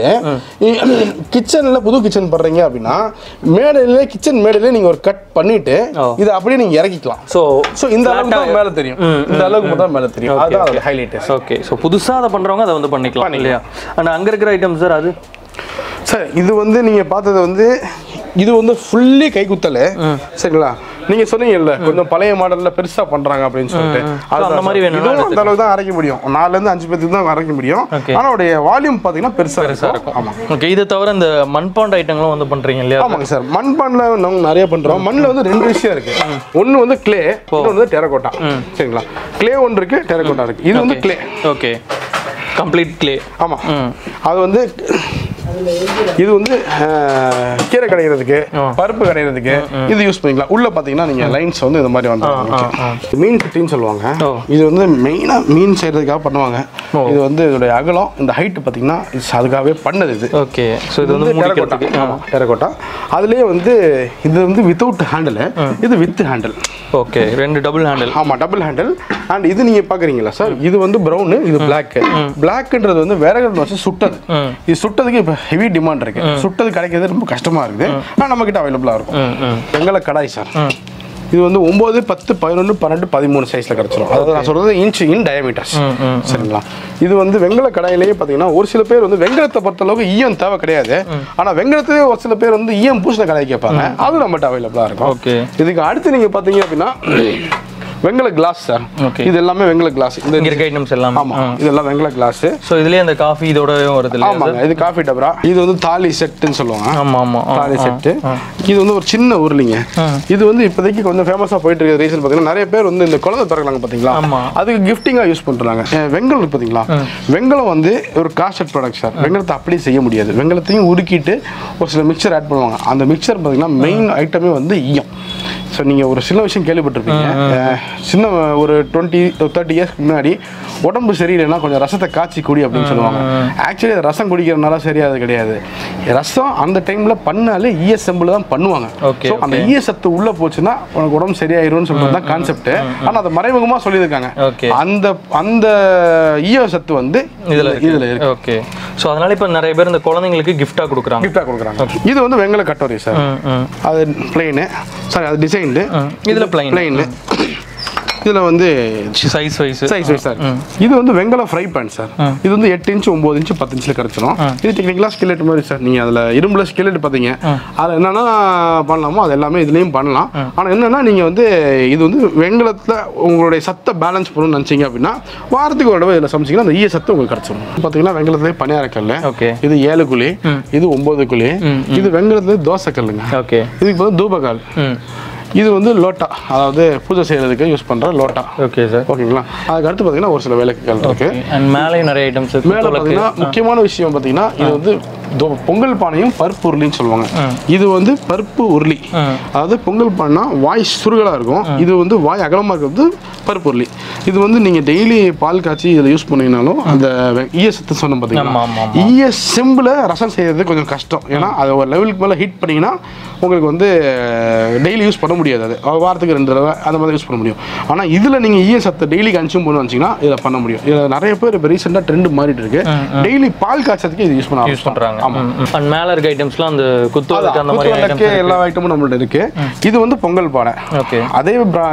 கிச்சன்ல புது கிச்சன் பண்றீங்க அப்படின்னா மேடையில கிச்சன் மேடையில நீங்க ஒரு கட் பண்ணிட்டு இதை அப்படியே நீங்க இறக்கிக்கலாம். சோ சோ இந்த அளவுக்கு தான் மேல தெரியும், இந்த அளவுக்கு மட்டும் மேல தெரியும். அதான் அதோட ஹைலைட். ஓகே. சோ புதுசா அதை பண்றவங்க அதை வந்து பண்ணிக்கலாம் இல்லையா? ஆனா அங்க இருக்கிற ஐட்டம் சார் அது சார் இது வந்து நீங்க பார்த்தது வந்து இது வந்து ஃபுல்லி கைக்குத்தல். சரிங்களா? நீங்க சொன்னீங்கல்ல கொஞ்சம் பழைய மாடல்ல பெருசா பண்றாங்க அப்படின்னு சொல்லிட்டு, அந்த மாதிரி வேணும். அந்த அளவுக்கு தான் அரைக்க முடியும், நாலுல இருந்து அஞ்சு பேருக்கு தான் அரைக்க முடியும். ஆனா அதோட வால்யூம் பாத்தீங்கன்னா பெருசா பெருசா இருக்கும். ஆமா. ஓகே. இதை தவிர இந்த மண்பாண்ட் ஐட்டங்களும் வந்து பண்றீங்க இல்லையா? ஆமாங்க சார். மண்பாண்ட்ல நம்ம நிறைய பண்றோம். மண்ணில் வந்து ரெண்டு விஷயம் இருக்கு. ஒன்னு வந்து கிளே, இன்னொன்று வந்து டெரகோட்டா. சரிங்களா? கிளே ஒன்று இருக்கு, டெரகோட்டா இருக்கு. இது வந்து கிளே. ஓகே. Complete clay. ஆமா. அது வந்து இது வந்து கீரை கடைகிறதுக்கு, பருப்பு கடைகிறதுக்கு இது யூஸ் பண்ணிக்கலாம். உள்ள பாத்தீங்கன்னா நீங்க லைன்ஸ் வந்து இந்த மாதிரி வந்து மீன் சட்டின்னு சொல்லுவாங்க. இது வந்து மெயினா மீன் செய்யறதுக்காக பண்ணுவாங்க. இது வந்து இதோட அகலம், இந்த ஹைட் பாத்தீங்கன்னா அதுக்காகவே பண்ணது இது. ஓகே. சோ இது வந்து டெரகோட்டா. டெரகோட்டா. அதுலயே வந்து இது வந்து வித்தவுட் ஹேண்டில், இது வித் ஹேண்டில். ஓகே. ரெண்டு டபுள் ஹேண்டில். ஆமா, டபுள் ஹேண்டில். அண்ட் இது நீங்க பாக்குறீங்களா சார், இது வந்து பிரவுன், இது பிளாக். பிளாக்ன்றது வந்து விறகுல வச்சு சுட்டது. இது சுட்டதுக்கு இப்ப ஹெவி டிமாண்ட் இருக்கு. சுட்டது கிடைக்கிறது ரொம்ப கஷ்டமா இருக்குது. ஆனா நம்ம கிட்ட அவைலபிளா இருக்கும். வெங்கல கடாய் சார். இது வந்து ஒன்பது பத்து பதினொன்று பன்னெண்டு பதிமூணு சைஸ்ல கிடைச்சிடும். அதாவது நான் சொல்றது இன்ச் இன் டயமீட்டர்ஸ். சரிங்களா? இது வந்து வெங்கல கடாயிலேயே பாத்தீங்கன்னா ஒரு சில பேர் வந்து வெங்கலத்தை பொறுத்த அளவுக்கு ஈயம் தேவை கிடையாது. ஆனா வெங்கலத்திலே ஒரு சில பேர் வந்து ஈயம் பூசின கடாய் கேட்பாங்க. அது நம்மகிட்ட அவைலபிளா இருக்கும். இதுக்கு அடுத்து நீங்க பாத்தீங்க அப்படின்னா வெங்கல கிளாஸ் சார். இது எல்லாமே வெங்கல கிளாஸ். இந்த இருக்க ஐட்டம்ஸ் எல்லாம். ஆமா, இதெல்லாம் வெங்கல கிளாஸ். சோ இதுலயே அந்த காபி இதோடவே வருது இல்ல? ஆமா, இது காபி டபரா. இது வந்து தாலி செட்னு சொல்லுவாங்க. ஆமா ஆமா, தாலி செட். இது வந்து ஒரு சின்ன உருளிங்க. இது வந்து இப்போதைக்கு கொஞ்சம் ஃபேமஸா போயிட்டு இருக்க ரீசன் பாத்தீங்கன்னா நிறைய பேர் வந்து இந்த குழந்தை பிறகுறாங்க பாத்தீங்களா, அதுக்கு கிஃப்டிங்கா யூஸ் பண்றாங்க. வெங்கலம் பாத்தீங்களா, வெங்கலம் வந்து ஒரு காஸ்ட் ப்ராடக்ட் சார். வெங்கலத்தை அப்படியே செய்ய முடியாது. வெங்கலத்தையும் உருக்கிட்டு ஒரு சில மிக்சர் ஆட் பண்ணுவாங்க. அந்த மிக்சர் பாத்தீங்கன்னா மெயின் ஐட்டமே வந்து ஈயம். ஸோ நீங்கள் ஒரு சில விஷயம் கேள்விப்பட்டிருப்பீங்க. சின்ன ஒரு டுவெண்ட்டி தேர்ட்டி இயர்ஸ்க்கு முன்னாடி உடம்பு சரியில்லைன்னா கொஞ்சம் ரசத்தை காய்ச்சி குடி அப்படின்னு சொல்லுவாங்க. ஆக்சுவலி ரசம் குடிக்கிறதுனால சரியாது கிடையாது. ரசம் அந்த டைமில் பண்ணாலே ஈஎஸ் செம்பிள் தான் பண்ணுவாங்க. ஸோ அந்த ஈஎஸ் சத்து உள்ளே போச்சுன்னா உனக்கு உடம்பு சரியாயிரும்னு சொல்கிறது தான் கான்செப்ட். ஆனால் அதை மறைமுகமாக சொல்லியிருக்காங்க. அந்த அந்த ஈஎஸ் சத்து வந்து இதில் இதில் இருக்கு. ஓகே. ஸோ அதனால இப்போ நிறைய பேர் இந்த குழந்தைங்களுக்கு கிஃப்டாக கொடுக்குறாங்க. கிஃப்டாக கொடுக்குறாங்க. இது வந்து வெங்கல கட்டோரி சார். அது பிளெயின் சார். அது டிசைன். இதுல பிளைன் பிளைன். இதுல வந்து size wise size wise sir. இது வந்து வெங்கல ஃப்ரை பேன் சார். இது வந்து எட்டு இன்ச் ஒன்பது இன்ச் பத்து இன்ச்ல கிடைச்சிடும். இது டெக்னிக்கலா ஸ்கில்லெட் மாதிரி சார். நீங்க அதுல இரும்புல ஸ்கில்லெட் பாத்தீங்க, அது என்னன்னா பண்ணலாமோ அது எல்லாமே இதுலயும் பண்ணலாம். ஆனா என்னன்னா நீங்க வந்து இது வந்து வெங்கலத்துல உங்களுடைய சத்தை பேலன்ஸ் பண்ணணும்னு நினைச்சீங்க அப்படின்னா வாரத்துக்கு ஒரு தடவை இதுல சமைச்சீங்கன்னா அந்த ஈய சத்து உங்களுக்கு கிடைச்சிடும். பாத்தீங்கன்னா வெங்கலத்துல பணியாரக்கல்ல, இது ஏழு குழி, இது ஒன்பது குழி, இது வெங்கலத்துல தோசை கல்லுங்க. இதுக்கு வந்து தூபகால். இது வந்து லோட்டா, அதாவது பூஜை செய்யறதுக்கு யூஸ் பண்ற லோட்டா. Okay sir. ஓகேங்களா? அதுக்கு அடுத்து பாத்தீங்கன்னா ஒரு சில விளக்குகள் இருக்கு. மேலே நிறைய ஐட்டம்ஸ். மேலே பாத்தீங்கன்னா முக்கியமான விஷயம் பாத்தீங்கன்னா இது வந்து பொங்கல் பானையும் பருப்பு உருளின்னு சொல்லுவாங்க. இது வந்து பருப்பு உருளி, அதாவது பொங்கல் பானைனா வாய் சுருகலாக இருக்கும், இது வந்து வாய் அகலமாக இருக்கிறது பருப்பு உருளி. இது வந்து நீங்கள் டெய்லி பால் காய்ச்சி இதில் யூஸ் பண்ணீங்கனாலும் அந்த ஈயசத்து சொன்ன பார்த்தீங்கன்னா ஈய செம்பில் ரசம் செய்யறது கொஞ்சம் கஷ்டம். ஏன்னா அதை ஒரு லெவலுக்கு மேலே ஹீட் பண்ணிங்கன்னா உங்களுக்கு வந்து டெய்லி யூஸ் பண்ண முடியாது. அது வாரத்துக்கு ரெண்டு தடவை அந்த மாதிரி யூஸ் பண்ண முடியும். ஆனால் இதில் நீங்கள் ஈய சத்தை டெய்லி கன்சியூம் பண்ணு வச்சிங்கன்னா இதில் பண்ண முடியும். இதில் நிறைய பேர் இப்போ ரீசெண்டாக ட்ரெண்ட் மாறிட்டு இருக்கு. டெய்லி பால் காய்ச்சதுக்கு இது யூஸ் பண்ண யூஸ் பண்ணுறாங்க. ஆமாம், மேலே இருக்க ஐட்டம்ஸ்லாம் அந்த குத்து அந்த மாதிரி எல்லா ஐட்டமும் நம்மள்ட்ட இருக்கு. இது வந்து பொங்கல் பானை. ஓகே, அதே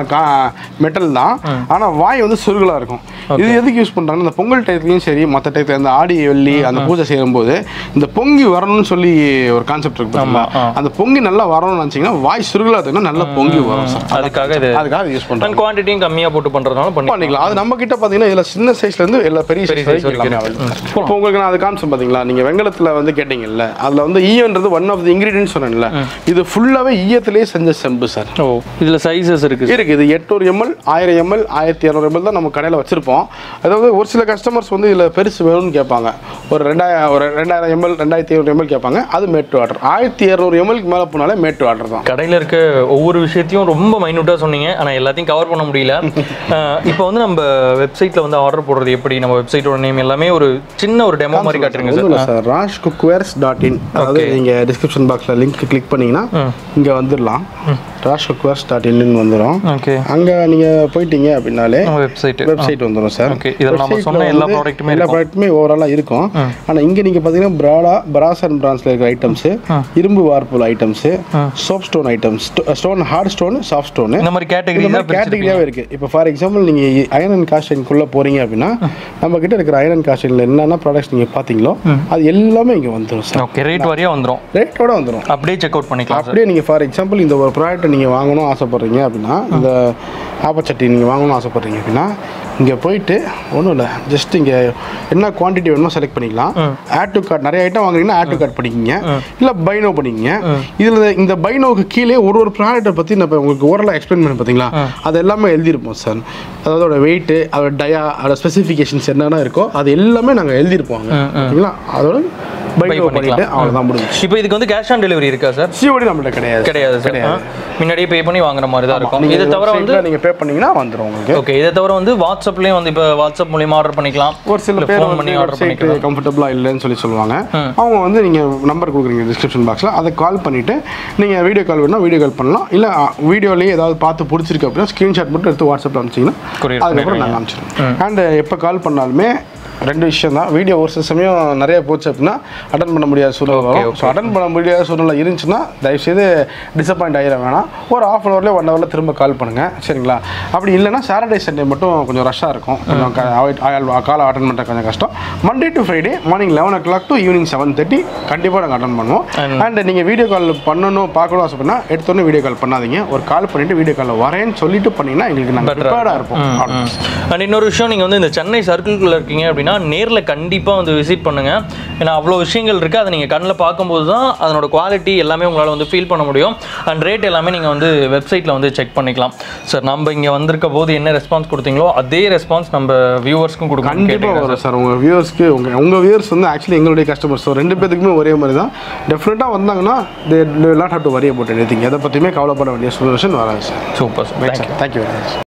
மெட்டல் தான், ஆனால் வாய் வந்து சுருகலாக இருக்கும். இது எதுக்கு யூஸ் பண்ணுறாங்கன்னா இந்த பொங்கல் டயத்துலையும் சரி மற்ற டயத்துல இந்த ஆடி வெள்ளி அந்த பூஜை செய்யும்போது இந்த பொங்கி வரணும்னு சொல்லி ஒரு கான்செப்ட் இருக்கு. அந்த பொங்கி நல்லா வரணும்னு நினச்சிங்கன்னா வாய் சுருகலாக இருக்குன்னா நல்லா பொங்கி வரும் சார். அதுக்காக இது அதுக்காக யூஸ் பண்ணுறாங்க. குவான்டிட்டியும் கம்மியாக போட்டு பண்ணுறதுனால பண்ணிக்கலாம். அது நம்ம கிட்ட பார்த்தீங்கன்னா இதில் சின்ன சைஸ்லேருந்து எல்லா பெரிய சைஸ் வரைக்கும். இப்போ உங்களுக்கு நான் அது காமிச்சேன் பார்த்தீங்களா, நீங்கள் வெங்கலத்தில் வந்து கேட்டீங்கல்ல, அதில் வந்து ஈயன்றது ஒன் ஆஃப் தி இன்கிரீடியன்ட் சொன்னேன்ல, இது ஃபுல்லாகவே ஈயத்திலேயே செஞ்ச செம்பு சார். ஓ, இதில் சைஸஸ் இருக்குது இருக்குது. இது எட்நூறு எம்எல், ஆயிரம் எம்எல், ஆயிரத்தி இரநூறு எம்எல் தான் நம்ம கடையில் வச்சிருப்போம். அதாவது ஒரு சில கஸ்டமர்ஸ் வந்து இதில் பெருசு வேணும்னு கேட்பாங்க. ஒரு ரெண்டாயிரம் ஒரு ரெண்டாயிரம் எம்எல் ரெண்டாயிரத்தி ஐநூறு எம்எல் கேட்பாங்க. அது மேட் டு ஆர்டர். ஆயிரத்தி இரநூறு எம்எல்க்கு மேலே போனாலே மேட் டு ஆர்டர் தான். கடையில் இருக்க ஒவ்வொரு விஷயத்தையும் ரொம்ப மைனூட்டாக சொன்னீங்க, ஆனால் எல்லாத்தையும் கவர் பண்ண முடியல. இப்போ வந்து நம்ம வெப்சைட்டில் வந்து ஆர்டர் போடுறது எப்படி, நம்ம வெப்சைட்டோட நேம் எல்லாமே ஒரு சின்ன ஒரு டெமோ மாதிரி காட்டுறீங்க sir. Sir rash cookwares dot in, அதாவது நீங்கள் டிஸ்கிரிப்ஷன் பாக்ஸில் லிங்க் கிளிக் பண்ணிங்கன்னா இங்கே வந்துடலாம். ராஷ் குக்வேர்ஸ் டாட் இன்னு வந்துடும். ஓகே, அங்கே நீங்கள் போயிட்டீங்க அப்படின்னாலே வெப்சைட் வெப்சைட் வந்துடும் சார். ஓகே, இதில் நம்ம சொன்ன எல்லா ப்ராடக்ட்டுமே எல்லா ப்ராடக்ட்டுமே ஓவராலாக இருக்கும். ஆனால் இங்கே நீங்கள் பார்த்தீங்கன்னா பிராடா பிராஸ் அண்ட் பிரான்ஸில் இருக்கிற ஐட்டம்ஸு, இரும்பு வார்ப்புல items, soap stone items, stone hard stone, soft stone, இந்த மாதிரி கேட்டகரி கேட்டகரியாகவே இருக்குது. இப்போ ஃபார் எக்ஸாம்பிள் நீங்கள் அயன் அண்ட் காஸ்டிங்குள்ளே போகிறீங்க அப்படின்னா நம்ம கிட்ட இருக்கிற அயன் அண்ட் காஸ்டிங்கில் என்னென்ன ப்ராடக்ட்ஸ் நீங்கள் பார்த்தீங்களோ அது எல்லாமே இங்கே வந்துடும் சார். ஓகே, ரேட் வரையா வந்துடும், ரேட்டோட வந்துடும். அப்படியே செக் அவுட் பண்ணிக்கலாம். அப்படியே நீங்கள் ஃபார் எக்ஸாம்பிள் இந்த ஒரு ப்ராடக்ட்டை நீங்கள் வாங்கணும் ஆசைப்பட்றீங்க அப்படின்னா, இந்த ஆப்பச்சட்டி நீங்கள் வாங்கணும்னு ஆசைப்பட்றீங்க அப்படின்னா இங்கே போயிட்டு ஒன்றும் இல்லை, ஜஸ்ட் இங்கே என்ன குவான்டிட்டி வேணுமோ செலக்ட் பண்ணிக்கலாம். ஆட் டு கார்ட் நிறைய ஐட்டம் வாங்குறீங்கன்னா ஆட் டு கார்ட் பண்ணிக்கிங்க, இல்லை பைனோ பண்ணிக்கிங்க. இதில் இந்த பைனோவுக்கு கீழே ஒரு ஒரு ப்ராடக்ட்டை பற்றி நம்ம உங்களுக்கு ஓரலாக எக்ஸ்பிளைன் பண்ணி பார்த்தீங்களா, அது எல்லாமே எழுதியிருப்போம் சார். அதோட வெயிட்டு, அதோட டயா, அதோட ஸ்பெசிஃபிகேஷன்ஸ் என்னென்ன இருக்கோ அது எல்லாமே நாங்கள் எழுதியிருப்போம். ஓகேங்களா, அதோட பைனோ பண்ணிட்டு அவ்வளோதான் முடிஞ்சு. இப்போ இதுக்கு வந்து கேஷ் ஆன் டெலிவரி இருக்கா சார்? சிஓடி நம்மள்ட்ட கிடையாது. கிடையாது சார், முன்னாடியே பே பண்ணி வாங்குற மாதிரி தான் இருக்கும். இதை தவிர வந்து நீங்கள் பே பண்ணீங்கன்னா வந்துடும் உங்களுக்கு. ஓகே, இதை தவிர வந்து வாட்ஸ்அப்லேயும் வந்து இப்போ வாட்ஸ்அப் மூலியமாக ஆர்டர் பண்ணிக்கலாம். ஒரு சில பேர் பண்ணி ஆர்டர் பண்ணிக்கலாம், கம்ஃபர்டபுளாக இல்லைன்னு சொல்லி சொல்லுவாங்க. அவங்க வந்து நீங்கள் நம்பர் கொடுக்குறீங்க டிஸ்கிரிப்ஷன் பாக்ஸில், அதை கால் பண்ணிவிட்டு நீங்கள் வீடியோ கால் வேணும்னா வீடியோ கால் பண்ணலாம். இல்லை வீடியோலேயே ஏதாவது பார்த்து பிடிச்சிருக்கு அப்படின்னா ஸ்க்ரீன்ஷாட் மட்டும் எடுத்து வாட்ஸ்அப்பில் அனுப்பிச்சிங்கன்னா அதுக்கப்புறம் நாங்கள் அனுப்பிச்சிடுவோம். அண்ட் எப்போ கால் பண்ணாலுமே ரெண்டு விஷயம் தான். வீடியோ ஒரு சில சமயம் நிறைய போச்சு அப்படின்னா அட்டன் பண்ண முடியாத சூழ்நிலை வரும். ஸோ அட்டன் பண்ண முடியாத சூழ்நிலை இருந்துச்சுன்னா தயவுசெய்து டிசப்பாயிண்ட் ஆகிட வேணாம். ஒரு ஆஃப் அன் ஹவர்லேயே ஒன் ஹவரில் திரும்ப கால் பண்ணுங்கள், சரிங்களா? அப்படி இல்லைன்னா சாட்டர்டே சண்டே மட்டும் கொஞ்சம் ரஷ்ஷாக இருக்கும், கொஞ்சம் காலை அட்டன் பண்ணுற கொஞ்சம் கஷ்டம். Monday to Friday morning eleven o'clock to evening seven thirty கண்டிப்பாக நாங்கள் அட்டன் பண்ணுவோம். அண்ட் நீங்கள் வீடியோ கால் பண்ணணும் பார்க்கணும் ஆசைப்படினா எடுத்தோடனே வீடியோ கால் பண்ணாதீங்க. ஒரு கால் பண்ணிவிட்டு வீடியோ காலில் வரேன்னு சொல்லிட்டு பண்ணிங்கன்னா எங்களுக்கு நாங்கள் ப்ரிப்பேர்டாக இருப்போம். அண்ட் இன்னொரு விஷயம், நீங்கள் வந்து இந்த சென்னை சர்க்கிள்குள்ளே இருக்கீங்க அப்படின்னா நேரில் கண்டிப்பாக வந்து விசிட் பண்ணுங்கள். ஏன்னா அவ்வளோ விஷயங்கள் இருக்குது, அதை நீங்கள் கண்ணில் பார்க்கும்போது தான் அதனோட குவாலிட்டி எல்லாமே உங்களால் வந்து ஃபீல் பண்ண முடியும். அண்ட் ரேட் எல்லாமே நீங்கள் வந்து வெப்சைட்டில் வந்து செக் பண்ணிக்கலாம். சார், நம்ம இங்கே வந்திருக்க போது என்ன ரெஸ்பான்ஸ் கொடுத்தீங்களோ அதே ரெஸ்பான்ஸ் நம்ம வியூவர்ஸ்க்கும் கொடுக்கணும். கண்டிப்பாக வரும் சார். உங்கள் வியூவர்ஸ்க்கு உங்கள் உங்கள் வியூவர்ஸ் வந்து ஆக்சுவலி எங்களுடைய கஸ்டமர்ஸ், ஸோ ரெண்டு பேருக்குமே ஒரே மாதிரி தான். டெஃபினட்டாக வந்தாங்கன்னா they will not have to worry about anything. எதை பற்றியுமே கவலைப்பட வேண்டிய சுச்சுவேஷன் வராது sir. Super sir, thank you thank you very much.